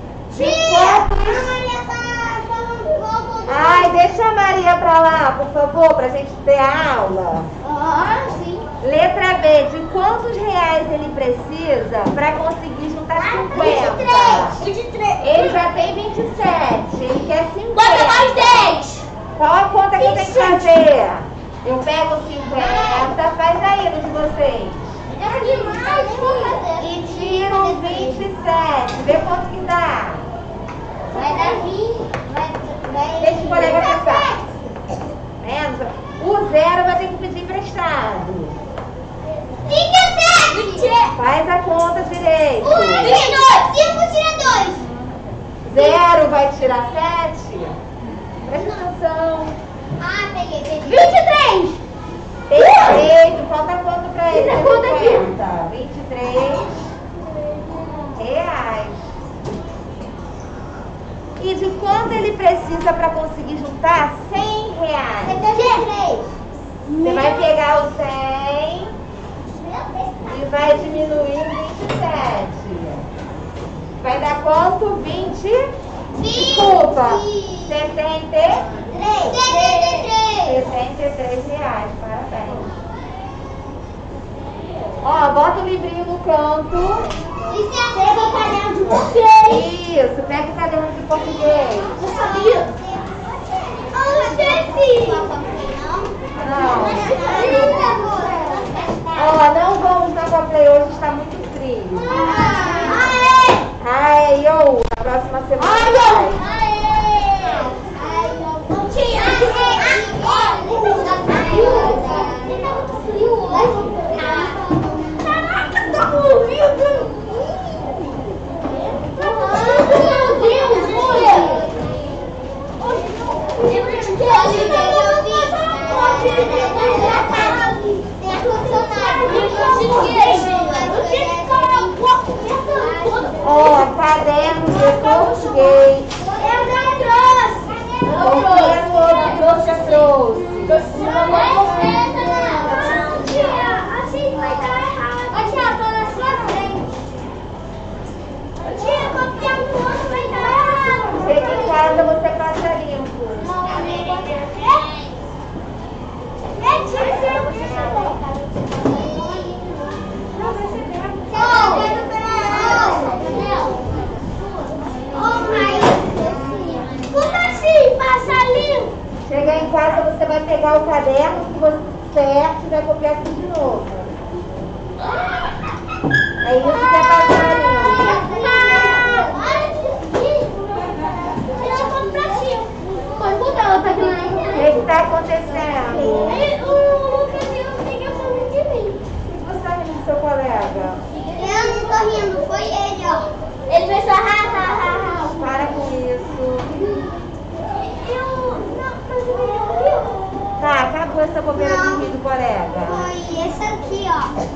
S1: Ai, deixa a Maria pra lá, por favor, pra gente ter a aula.
S6: Ah, sim.
S1: Letra B, de quantos reais ele precisa pra conseguir juntar cinquenta?
S6: vinte e três.
S1: Ele já tem vinte e sete, ele quer cinquenta.
S6: Bota mais dez.
S1: Qual a conta que eu tenho que fazer? Eu pego cinquenta, faz aí no de vocês.
S6: É demais, vou fazer.
S1: E tiro vinte e sete, vê quanto que dá.
S6: Vai dar vinte. Vai, vai.
S1: Deixa o colega pensar. Menos. O zero vai ter que pedir emprestado.
S6: vinte e sete.
S1: Faz a conta direito.
S6: vinte e dois. cinco tira dois.
S1: Zero vai tirar sete? Presta atenção.
S6: Ah, peguei, peguei. vinte e três.
S1: Perfeito. Falta quanto pra ele?
S6: Fiz a conta aqui.
S1: cinquenta. vinte e três reais. E de quanto ele precisa para conseguir juntar cem reais?
S6: setenta e três.
S1: Você vai pegar o cem e vai diminuir vinte e sete. Vai dar quanto? vinte? Desculpa. setenta e três. setenta e três reais. Parabéns. Ó, bota o livrinho no canto.
S6: Pega o caderno de vocês.
S1: Isso, pega o caderno de português.
S6: Eu sabia. Oh, Ceci.
S1: Não. Ó, não vamos na Coplay hoje, está muito frio. Ai, eu, na próxima semana vai.
S6: Caraca, tá correndo. Meu Deus, olha.
S1: Ó, caderno de português.
S6: Eu já trouxe.
S1: Confia no outro que você trouxe.
S6: Assim vai dar errado. Ô tia, tô na sua frente. Ô tia, copiar no outro vai dar errado.
S1: Chega em casa, você passa limpo.
S6: É tia, como assim? Passa limpo?
S1: Chegar em casa, você vai pegar o caderno que você certo e vai copiar tudo de novo. É isso que é passar limpo. O que está acontecendo?
S6: O Lucas e o Miguel estão rindo de mim.
S1: O que você está rindo do seu colega?
S6: Eu não tô rindo, foi ele, ó. Ele fez só ha, ha, ha, ha.
S1: Para com isso.
S6: Eu... Não, mas o Miguel riu.
S1: Tá, acabou essa bobeira de rir do colega.
S6: Foi esse aqui, ó.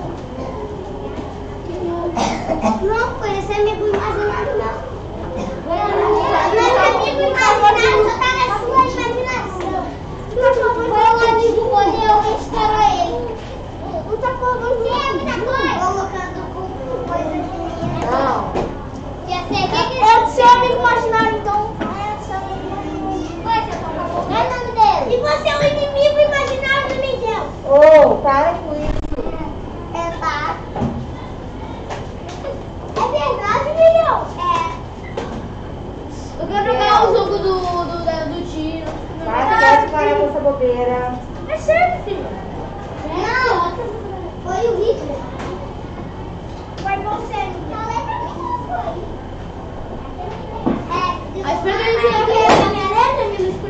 S6: Não foi esse amigo imaginário, não. Mas amigo imaginário só tá na sua imaginação. Foi o amigo poder, eu restauro ele. Não tá colocando muita coisa. Colocando com coisa de menina.
S1: Não.
S6: Já sei que é o seu amigo imaginário, então. É o seu amigo imaginário. Qual é o nome dele? E você é o inimigo imaginário do Miguel.
S1: Ô, para com isso.
S6: É, tá. É verdade, Miguel? É. Eu quero jogar o jogo do, do, do, do tiro.
S1: Para de parar com essa bobeira.
S6: É sério, filho? Não. Foi o Hitler. Foi você, Miguel. Falei pra mim que não foi. É. A experiência que é a minha letra, me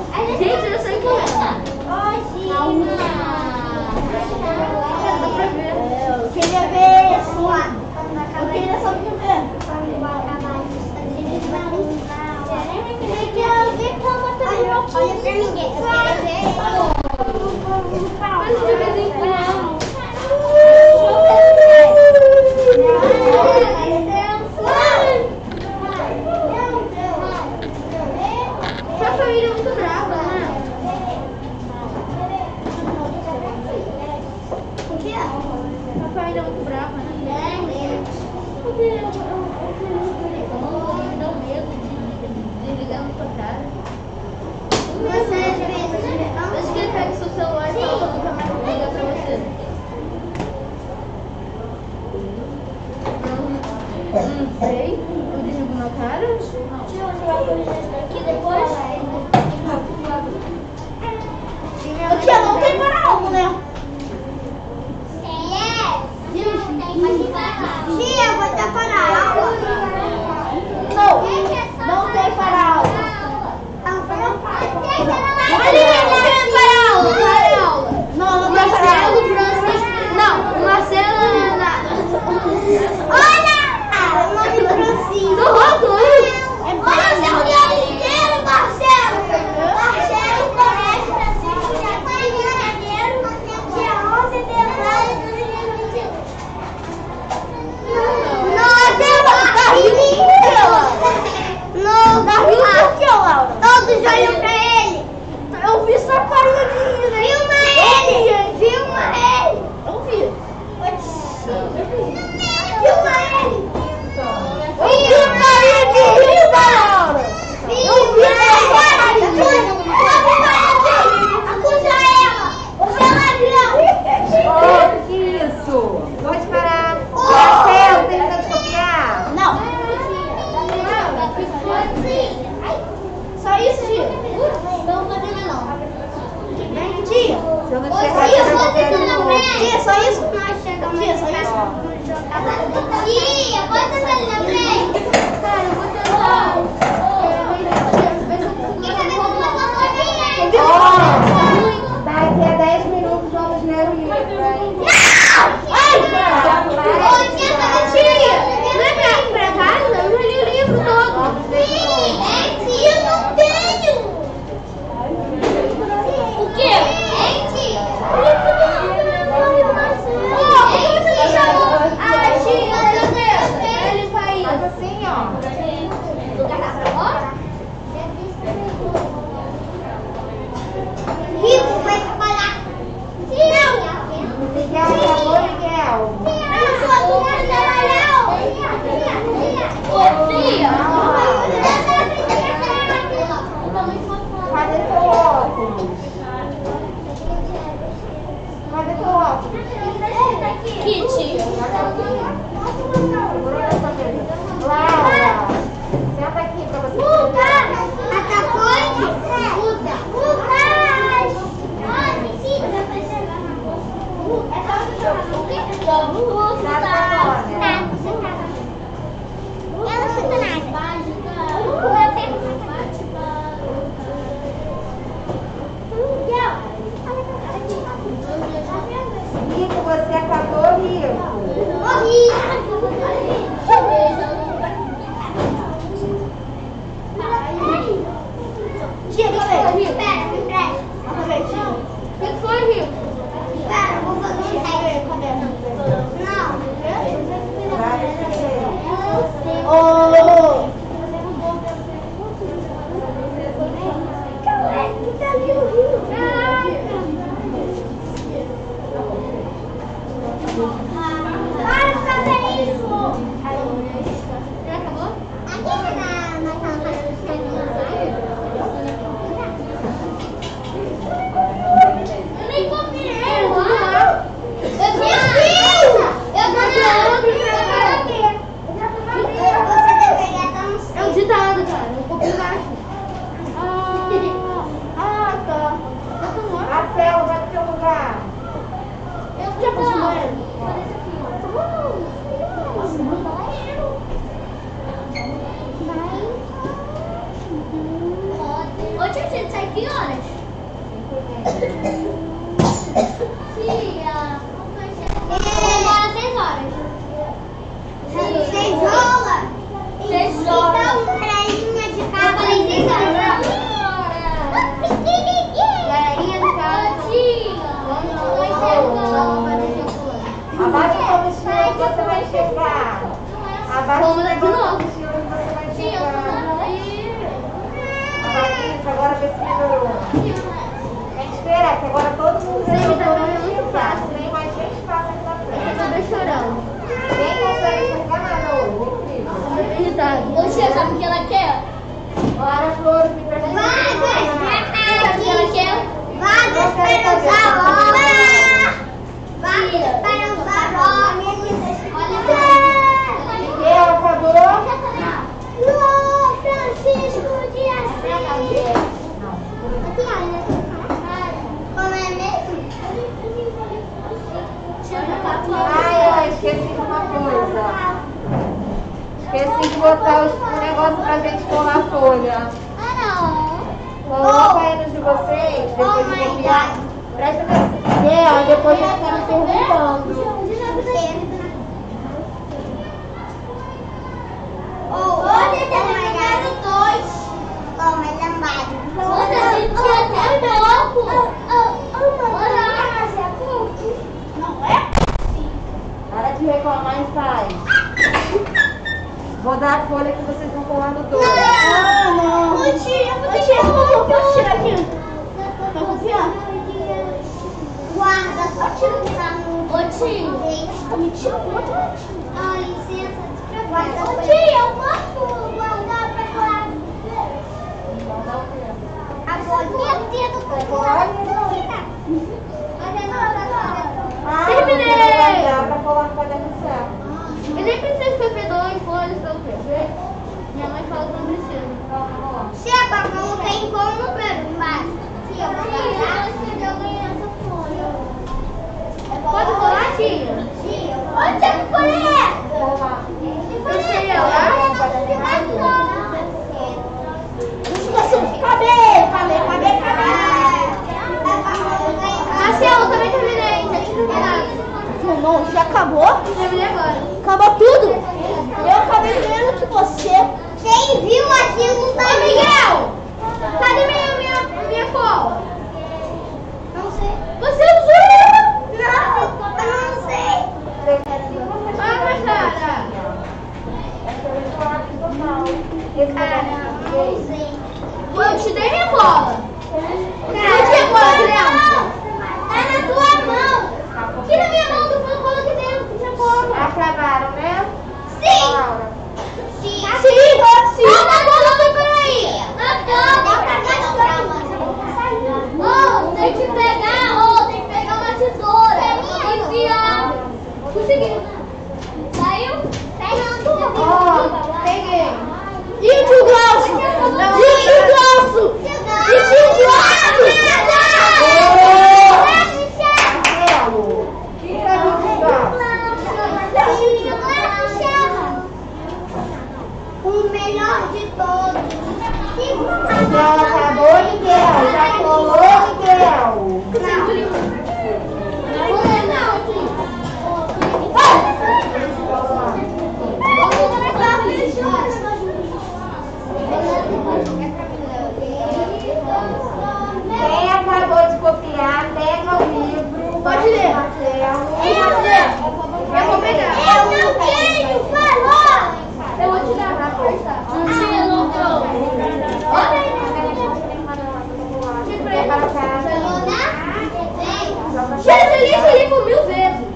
S1: Gente, eu sei que é. Eu queria ver sua. Eu queria só ver. Eu queria ver como tá no meu. Olha pra ninguém. Mas de vez em quando. Sua família é muito brava, né? O que é? Sua família é muito brava, né? É mesmo. Porque eu me dá medo de ligar na sua cara. Você às vezes. Acho que ele pega o seu celular e fala que nunca mais vou ligar pra você. Não sei. Eu desligo na cara. Aqui depois. Ô tia, não tem para algo, né? Tia, vou dar para aula. Não, não tem para aula. Ali, para aula, para aula. Não, não tem para aula. Não, o Marcelo. Olha! O nome Francisco. Do rótulo, hein? É Marcelo, o dia inteiro, Marcelo. Marcelo, Correto, Francisco, dia quinze de janeiro, dia onze de dezembro de dois mil e vinte e um. Não, até lá, tá rindo, Não, tá rindo por que, Laura? Todos olham pra ele. Eu vi sua carinha de rir, né? Filma ele! Filma ele! Eu vi. Filma ele! Eu vi a carinha de rir da Laura! Eu vi a carinha de rir! Acusa ela! Você é ladrão!
S7: Oh, que isso? Pode parar. Marcelo, tem que desconfiar.
S1: Não! Só isso, tia? Não vou fazer não. Tia!
S7: Se eu não
S1: Ô,
S7: chegar,
S1: tia,
S7: eu vou
S1: pode
S7: ter
S1: ser
S7: de
S1: na
S7: novo.
S1: frente? Tia, só isso? Tia, só isso? Tia, pode ser ali na frente? Cara, eu vou tentar.
S7: Daqui a dez minutos vamos ler o livro.
S1: Ai! Ô, tia, cadê tia? Não é pra, pra casa? Eu já li o livro todo. Sim, é tia, eu não tenho. O quê? É tia. O livro do Ô, por que você não chamou? Ah, tia, meu Deus. Ele vai.
S7: Faz assim, ó.
S1: Lugar da avó? Rico vai trabalhar. Tia.
S7: Miguel, acabou, Miguel.
S1: Eu sou do Marcelo. Tia.
S7: Cadê seu óculos? Cadê seu óculos?
S1: Que tia?
S7: Laura, senta aqui pra você.
S1: Lucas! Atacante? Lucas! Lucas! Onde? Sim, vai chegar na rua. É só você jogar no quê? Lucas! Nada, você tá. Eu não sinto nada. Mágica. Eu tenho mágica.
S6: Demora seis horas. Seis horas? Seis horas. Então, peraí, uma de cada. Eu falei seis horas. Galerinha do carro.
S7: Abaixa o combustível que você vai chegar. Abaixa o combustível que você vai chegar. Abaixa isso, agora vê se melhorou. Tem que esperar, que agora todo mundo vai chegar. Tem mais gente passa aqui na frente.
S6: Eu tô chorando.
S7: Quem consegue enxergar nada hoje?
S6: Você sabe o que ela quer?
S7: Bora, Flor, me pergunta.
S6: Vagas! Sabe o que ela quer? Vagas para usar roupa! Vagas para usar roupa! Olha
S7: Miguel, acabou?
S6: Lô, Francisco de Assis! Como é mesmo?
S7: Ai, eu esqueci de uma coisa. Esqueci de botar o negócio pra gente colar a folha.
S6: Ah, não!
S7: Coloca aí no de vocês, depois de copiar. Presta atenção. Miguel, depois eles ficam me perguntando.
S6: Olha, tem número dois. Oh, mas lembrado. Olha, tem até pouco. Não é?
S7: Para de reclamar e faz. Vou dar a folha que vocês vão colar no dois.
S6: Ah, não. Ô, tia, eu vou deixar esse papel. Posso tirar aqui? Tá confiando? Guarda, só tira aqui na mão. Ô, tia. Me tira o outro. Ah, licença. Guarda. Ô, tia, eu posso guardar pra colar? A bolinha dentro do colar.
S7: Terminei! Pra colar no caderno certo.
S6: Eu nem preciso escrever dois folhas pra eu ver. Minha mãe fala que não precisa. Chega, coloquei em qual número? Faz. Tia, eu vou escrever alguém nessa folha. Pode colar, tia? Tia. Onde é que foi essa? Deixa eu lá. Cadê? Cadê? Cadê? Cadê? Marcelo, eu também terminei. Já tinha terminado.
S1: Não, já acabou?
S6: Terminei agora.
S1: Acabou tudo? Eu acabei menos que você.
S6: Quem viu aquilo tá... Ô, Miguel! Cadê minha, minha, minha cola? Não sei. Você usou? Não, eu não sei. Ah, mas cara. Cara, não sei. Eu te dei minha cola. Cara, eu tinha cola dentro. Tá na tua mão. Tira minha mão do meu cola aqui dentro. Tinha cola.
S7: Acabaram, né?
S6: Sim.
S7: Laura.
S6: Sim. Sim, sim. Ah, tá colando por aí. Ah, oh, tem que pegar, oh, tem que pegar uma tesoura. Enfiar. Consegui. Saiu? Pega a tua.
S7: Ó, peguei.
S1: E o tio Glaucio? E o tio Glaucio? E o tio Glaucio?
S6: O melhor de todos.
S7: Já acabou, Miguel. Já colou, Miguel. Quem acabou de copiar, pega o livro.
S6: Pode ler.
S7: Marcelo.
S6: Eu vou pegar. Eu não quero, falou! Eu vou te dar. Tia, não vou. Olha aí. Tira esse lixo ali por mil vezes.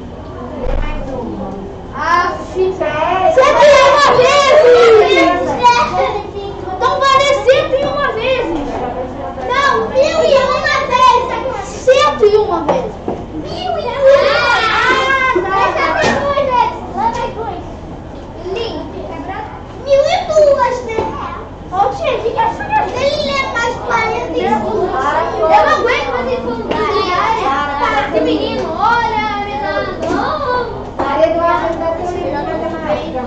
S6: Ah,
S1: cento e uma vezes! Então vale cento e uma vezes!
S6: não, mil e uma vezes.
S1: Cento e uma vezes!
S6: Mil e uma vezes. Ah, não. Essa é duas vezes. Lá vai dois. Mil e duas, né?
S1: Ô tia, o que que é isso aqui?
S6: Ele é mais quarenta e cinco. Eu não aguento fazer isso. Que menino, olha, me dá.
S7: Maria Eduarda, dá teu livro de matemática.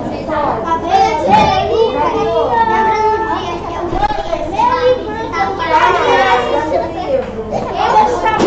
S6: Meu livro.
S7: Vai, livro.
S1: Eu vou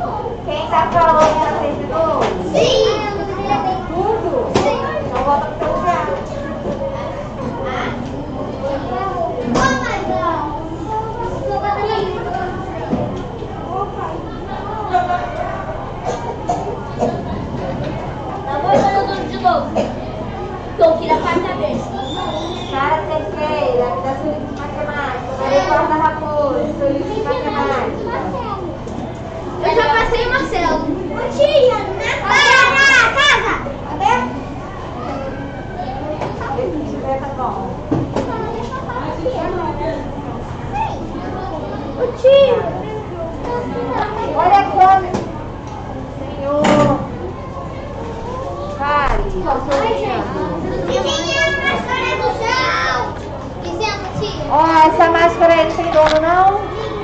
S7: Quem tá falando já terminou?
S6: Sim.
S7: Tudo?
S6: Sim.
S7: Então volta pro teu lugar.
S6: Eu queria quarta vez.
S7: Cara terceira, me dá seu livro de matemática. Maria Corda Raposo, seu livro de matemática.
S6: Eu já passei o Marcelo. Ô tia, na casa. Cadê?
S7: Se tiver, tá bom.
S6: Ô tia.
S7: Olha a cor. Senhor. Pare. Ó, essa máscara aí não tem dono, não?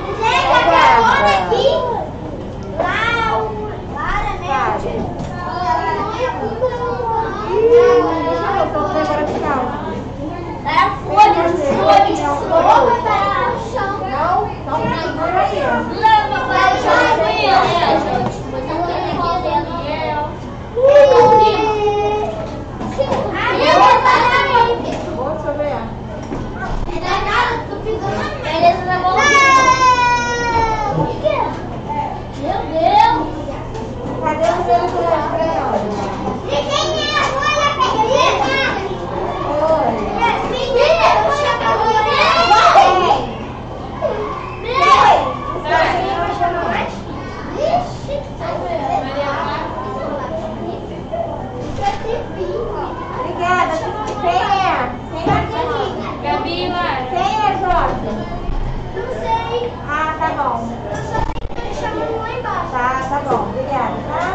S7: Obrigada. Quem é? Quem é, Jorge?
S6: Não sei.
S7: Ah, tá bom.
S6: Eu só sei que eles chamam lá embaixo.
S7: Tá, tá bom. Obrigada, tá?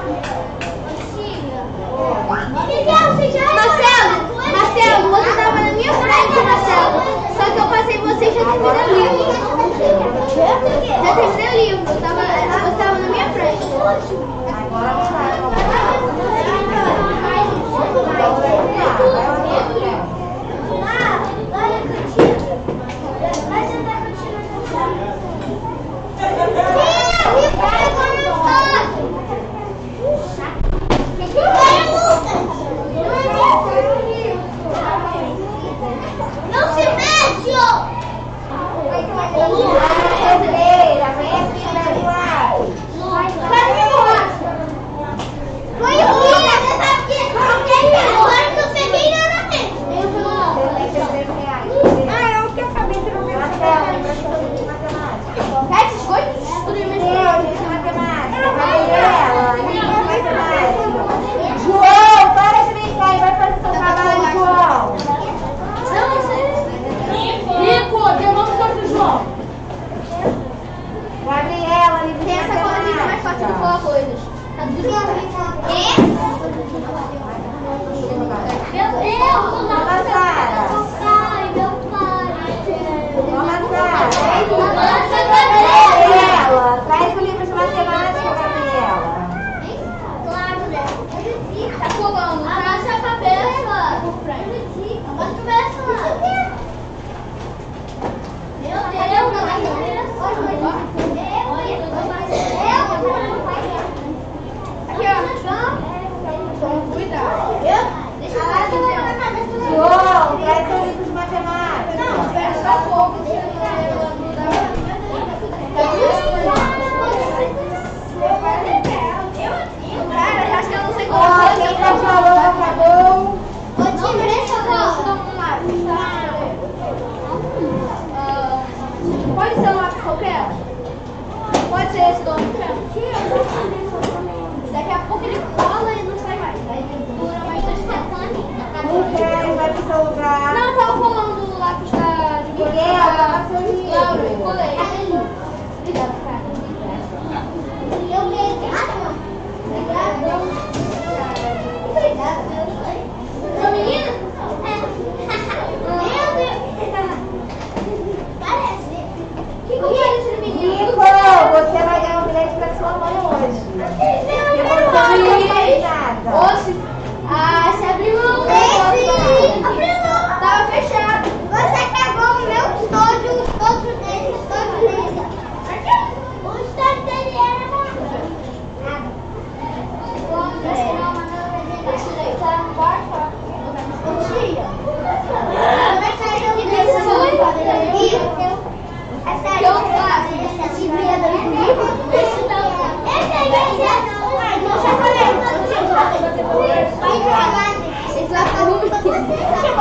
S6: Miguel, você já Marcelo, Marcelo, você tava na minha frente, Marcelo. Só que eu passei você e já terminei o livro. Já terminei o livro. Eu tava, você tava na minha frente.
S7: Agora vai.
S6: Não se mexe!
S7: Brasileira, vem aqui na linguagem.
S6: Foi o Lula, você sabe que agora que eu peguei na frente.
S7: Ah, é o que eu acabei de ver. Marcelo, lembra seu livro de matemática?
S6: Quer essas coisas? Tudo em
S7: Meu, livro de matemática. Gabriela, livro de matemática. João, para de brincar e vai fazer seu trabalho, João.
S6: Não, não sei.
S1: Rico, devolve o seu João.
S7: Gabriela, livro de
S6: Tem essa coisa que é mais fácil de
S7: matemática.
S6: falar coisas. Tá tudo é? Meu Deus!
S7: Dona Sara.
S6: Ai, meu pai.
S7: Dona Sara.
S6: Nossa, Gabriela!
S7: Gabriela, traz o livro de matemática, Gabriela.
S6: Claro, né? Tá colando. Abaixa a cabeça. Abaixa a cabeça. Meu Deus! Aqui, ó. Toma cuidado. Deixa eu ver na cabeça do
S7: João, traz o livro de matemática.
S6: Não, espera só um pouco.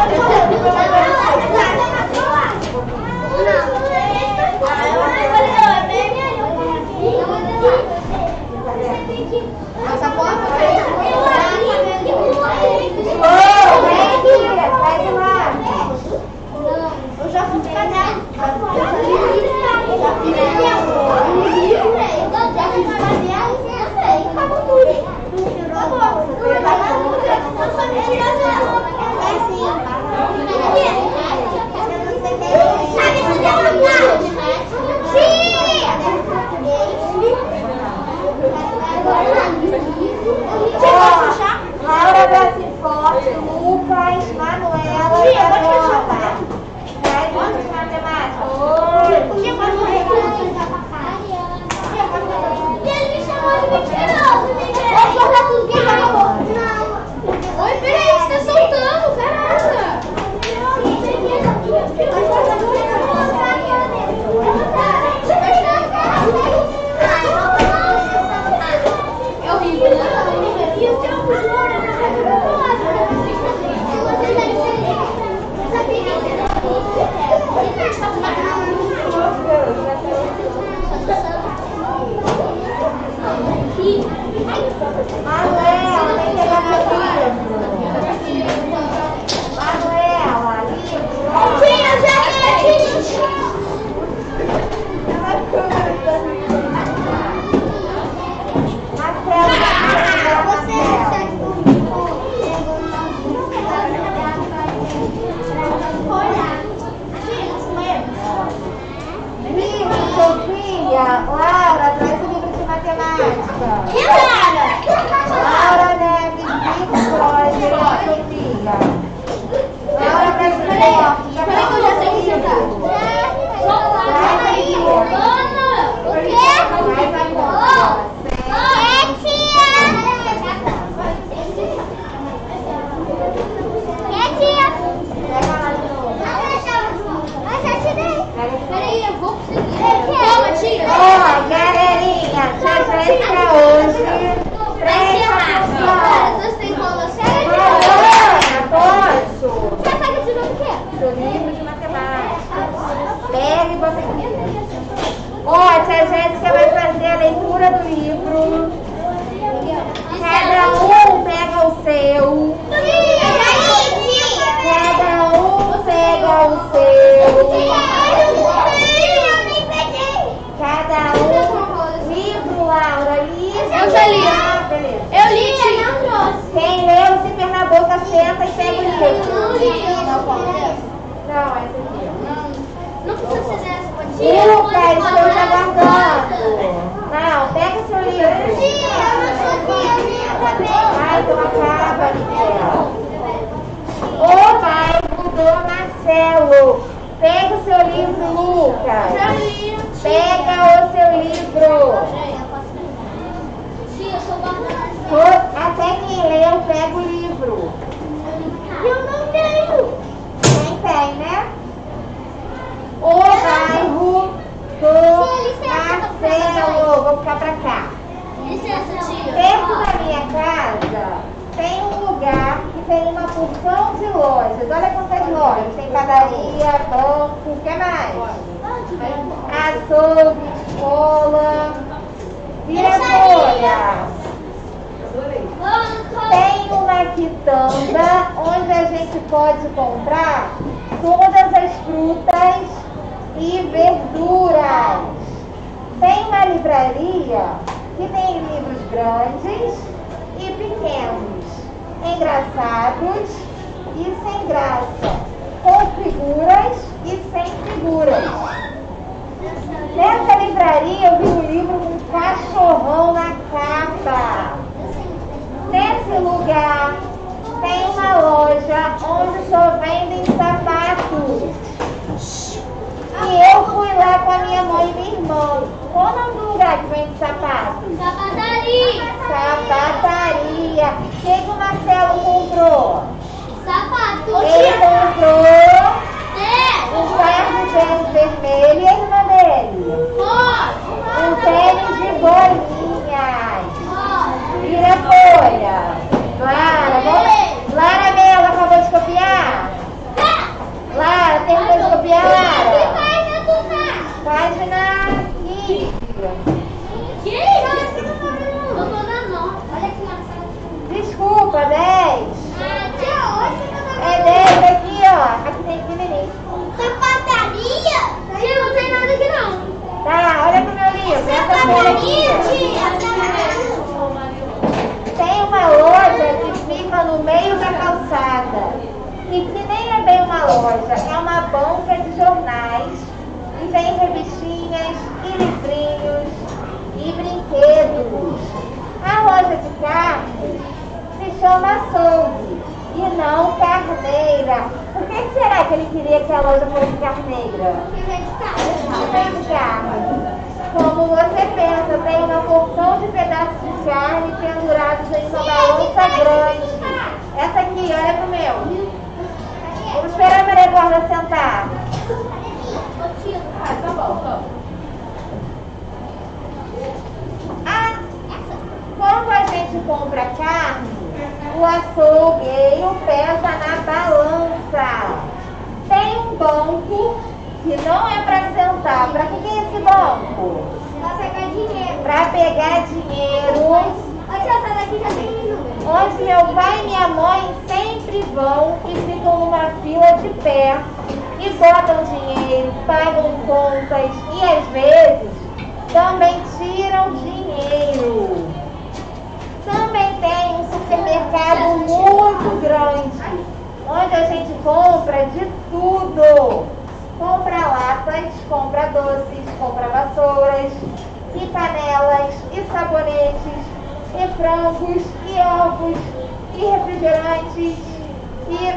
S6: Essa porta eu já fui trabalhar.
S7: Laura Brasil Forte, Lucas, Manuela, Gabriela. Vai, vamos de matemática. Oi.
S6: E ele me chamou de mentiroso. Vou cortar tudo que acabou. Não. Oi, peraí, você tá soltando, caraca. É horrível, né? E o seu
S7: Manuela, vem pegar meu livro. Manuela, livro.
S6: Tia, já é aqui.
S7: Marcelo,
S6: Você
S7: livro, Sofia. Laura, traz o livro de matemática.
S6: E Lara?
S7: Laura Neves, Vitor, Sofia. Laura Brasil Forte, já
S6: Peraí que eu já sei que você tá. O quê?
S7: Vai, vai, vai.
S6: É, tia. É, tia.
S7: Pega lá de novo.
S6: Mas já tirei. Peraí, eu vou conseguir. Toma, tia.
S7: Ó, galerinha, tia Jéssica hoje. Presta atenção.
S6: Você tem cola séria?
S7: Ana, posso?
S6: Você pega de novo o quê?
S7: Seu livro de matemática. Pega e bota aqui. Ó, a tia Jéssica vai fazer a leitura do livro. Cada um pega o seu. Cada um pega o seu. Cada um. Livro, Laura, livro.
S6: Eu já li.
S7: Ah, beleza.
S6: Eu li, tia. Não trouxe.
S7: Quem leu, se pôr na boca, senta e pega o livro.
S6: Não li.
S7: Não, essa aqui.
S6: Não precisa ser essa, tia.
S7: Lucas, estou te aguardando. Não, pega seu livro.
S6: Tia, eu não sou tia, minha também.
S7: Vai, então acaba, Miguel. O bairro do Marcelo. Pega o seu livro, Lucas.
S6: Já li.
S7: Pega o seu livro.
S6: Tia, eu sou guardando.
S7: To- Até quem leu, pega o livro.
S6: Eu não tenho.
S7: Quem tem, né? O bairro do Marcelo. Vou ficar pra cá.
S6: Licença, tia.
S7: Perto da minha casa tem um lugar que tem uma porção de lojas. Olha quantas lojas. Tem padaria, banco, o que mais? Açougue, escola, Virafolha. Tem uma quitanda onde a gente pode comprar todas as frutas e verduras. Tem uma livraria que tem livros grandes e pequenos, engraçados e sem graça, com figuras e sem figuras. Nessa livraria eu vi um livro com um cachorrão na capa. Nesse lugar tem uma loja onde só vendem sapatos. E eu fui lá com a minha mãe e minha irmã. Qual o nome do lugar que vende sapatos?
S6: Sapataria.
S7: Sapataria. O que, que o Marcelo comprou?
S6: Sapato.
S7: Ele comprou
S6: É.
S7: um par de tênis vermelho e a irmã dele. Um tênis de bolinhas. Vira folha. Lara, vamos... Lara Melo acabou de copiar? revistinhas e livrinhos e brinquedos. A loja de carnes se chama açougue e não carneira. Por que será que ele queria que a loja fosse carneira?
S6: Que vem de
S7: carne. Como você pensa, tem uma porção de pedaços de carne pendurados em uma balança grande. Essa aqui, olha pro meu. Vamos esperar a Maria Eduarda sentar. Ah, tá bom, tá bom. Ah, quando a gente compra carne, o açougueiro pesa na balança. Tem um banco que não é para sentar. Para que, que é esse banco?
S6: Pra pegar dinheiro.
S7: Para pegar dinheiro.
S6: Olha, essa daqui já tem número.
S7: Onde meu pai e minha mãe sempre vão e ficam numa fila de pé e botam dinheiro, pagam contas e às vezes também tiram dinheiro. Também tem um supermercado muito grande, onde a gente compra de tudo. Compra latas, compra doces, compra vassouras, e panelas, e sabonetes, e frangos, e ovos, e refrigerantes, e...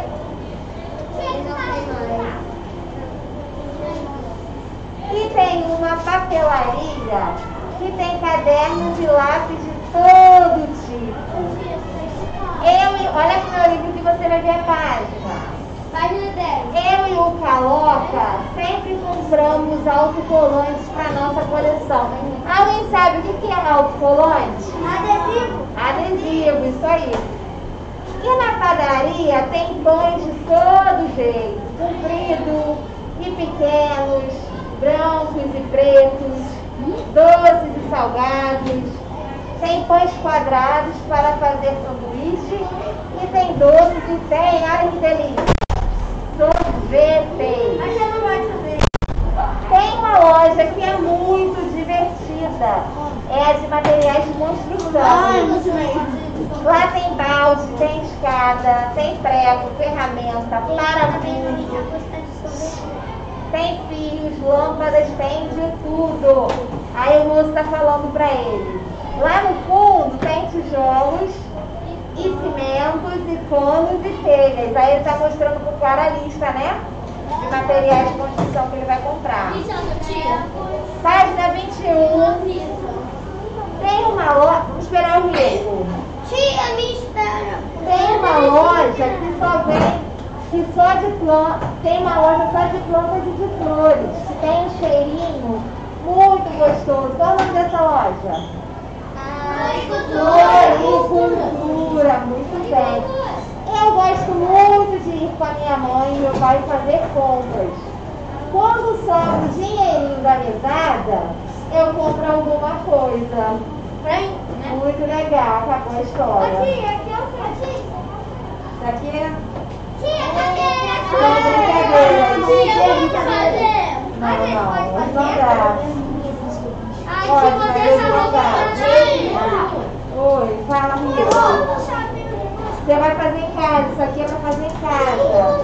S7: E tem uma papelaria que tem cadernos e lápis de todo tipo. Eu e... Olha aqui meu livro que você vai ver a página.
S6: Página dez.
S7: Eu e o Caloca sempre compramos autocolantes para nossa coleção. Alguém sabe o que é autocolante?
S6: Adesivo.
S7: Adesivo, isso aí. E na padaria tem pães de todo jeito, comprido e pequenos, brancos e pretos, doces e salgados. Tem pães quadrados para fazer sanduíche e tem doces e tem, olha que delícia, sorvete.
S6: Mas eu não gosto de saber.
S7: Tem uma loja que é muito divertida, é a de materiais de construção.
S6: Ai, não sei.
S7: Lá tem balde, tem escada, tem prego, ferramenta, parafuso, tem fios, lâmpadas, tem de tudo. Aí o moço está falando para ele. Lá no fundo tem tijolos e cimentos e panos e telhas. Aí ele está mostrando pro cara a lista, né? De materiais de construção que ele vai comprar. Página vinte e um. Tem uma loja. Vamos esperar o Rico.
S6: Tia, me espera.
S7: Tem uma loja que só vem, que só de planta. Tem uma loja só de plantas e de flores. Que tem um cheirinho muito gostoso. Qual é o nome dessa loja? Floricultura, muito bem. Eu gosto muito de ir com a minha mãe e meu pai fazer compras. Quando sobra o dinheirinho da mesada, eu compro alguma coisa. Muito legal, acabou a história.
S6: Tia, aqui é o que?
S7: Isso aqui é...
S6: Tia, cadê?
S7: São brincadeiras.
S6: Tia, pode fazer?
S7: Não, não,
S6: Pode
S7: não
S6: fazer?
S7: dá.
S6: Ai,
S7: Pode,
S6: tia,
S7: mas
S6: você
S7: eu
S6: essa
S7: vou
S6: roupa
S7: dar.
S6: pra
S7: Oi, fala, amigo. Você vai fazer em casa, isso aqui é pra fazer em casa.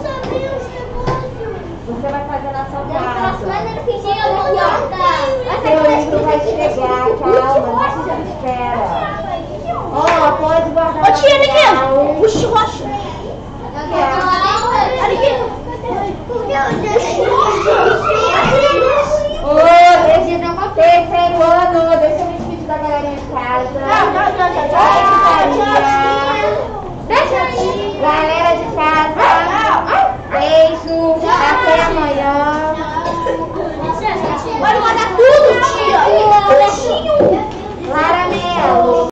S7: Você vai fazer na sua casa. Seu livro vai chegar, calma, não se espera. Ó, oh, pode guardar.
S6: Ô tia,
S7: material.
S6: puxa o rocha.
S7: Quer?
S6: Olha aqui.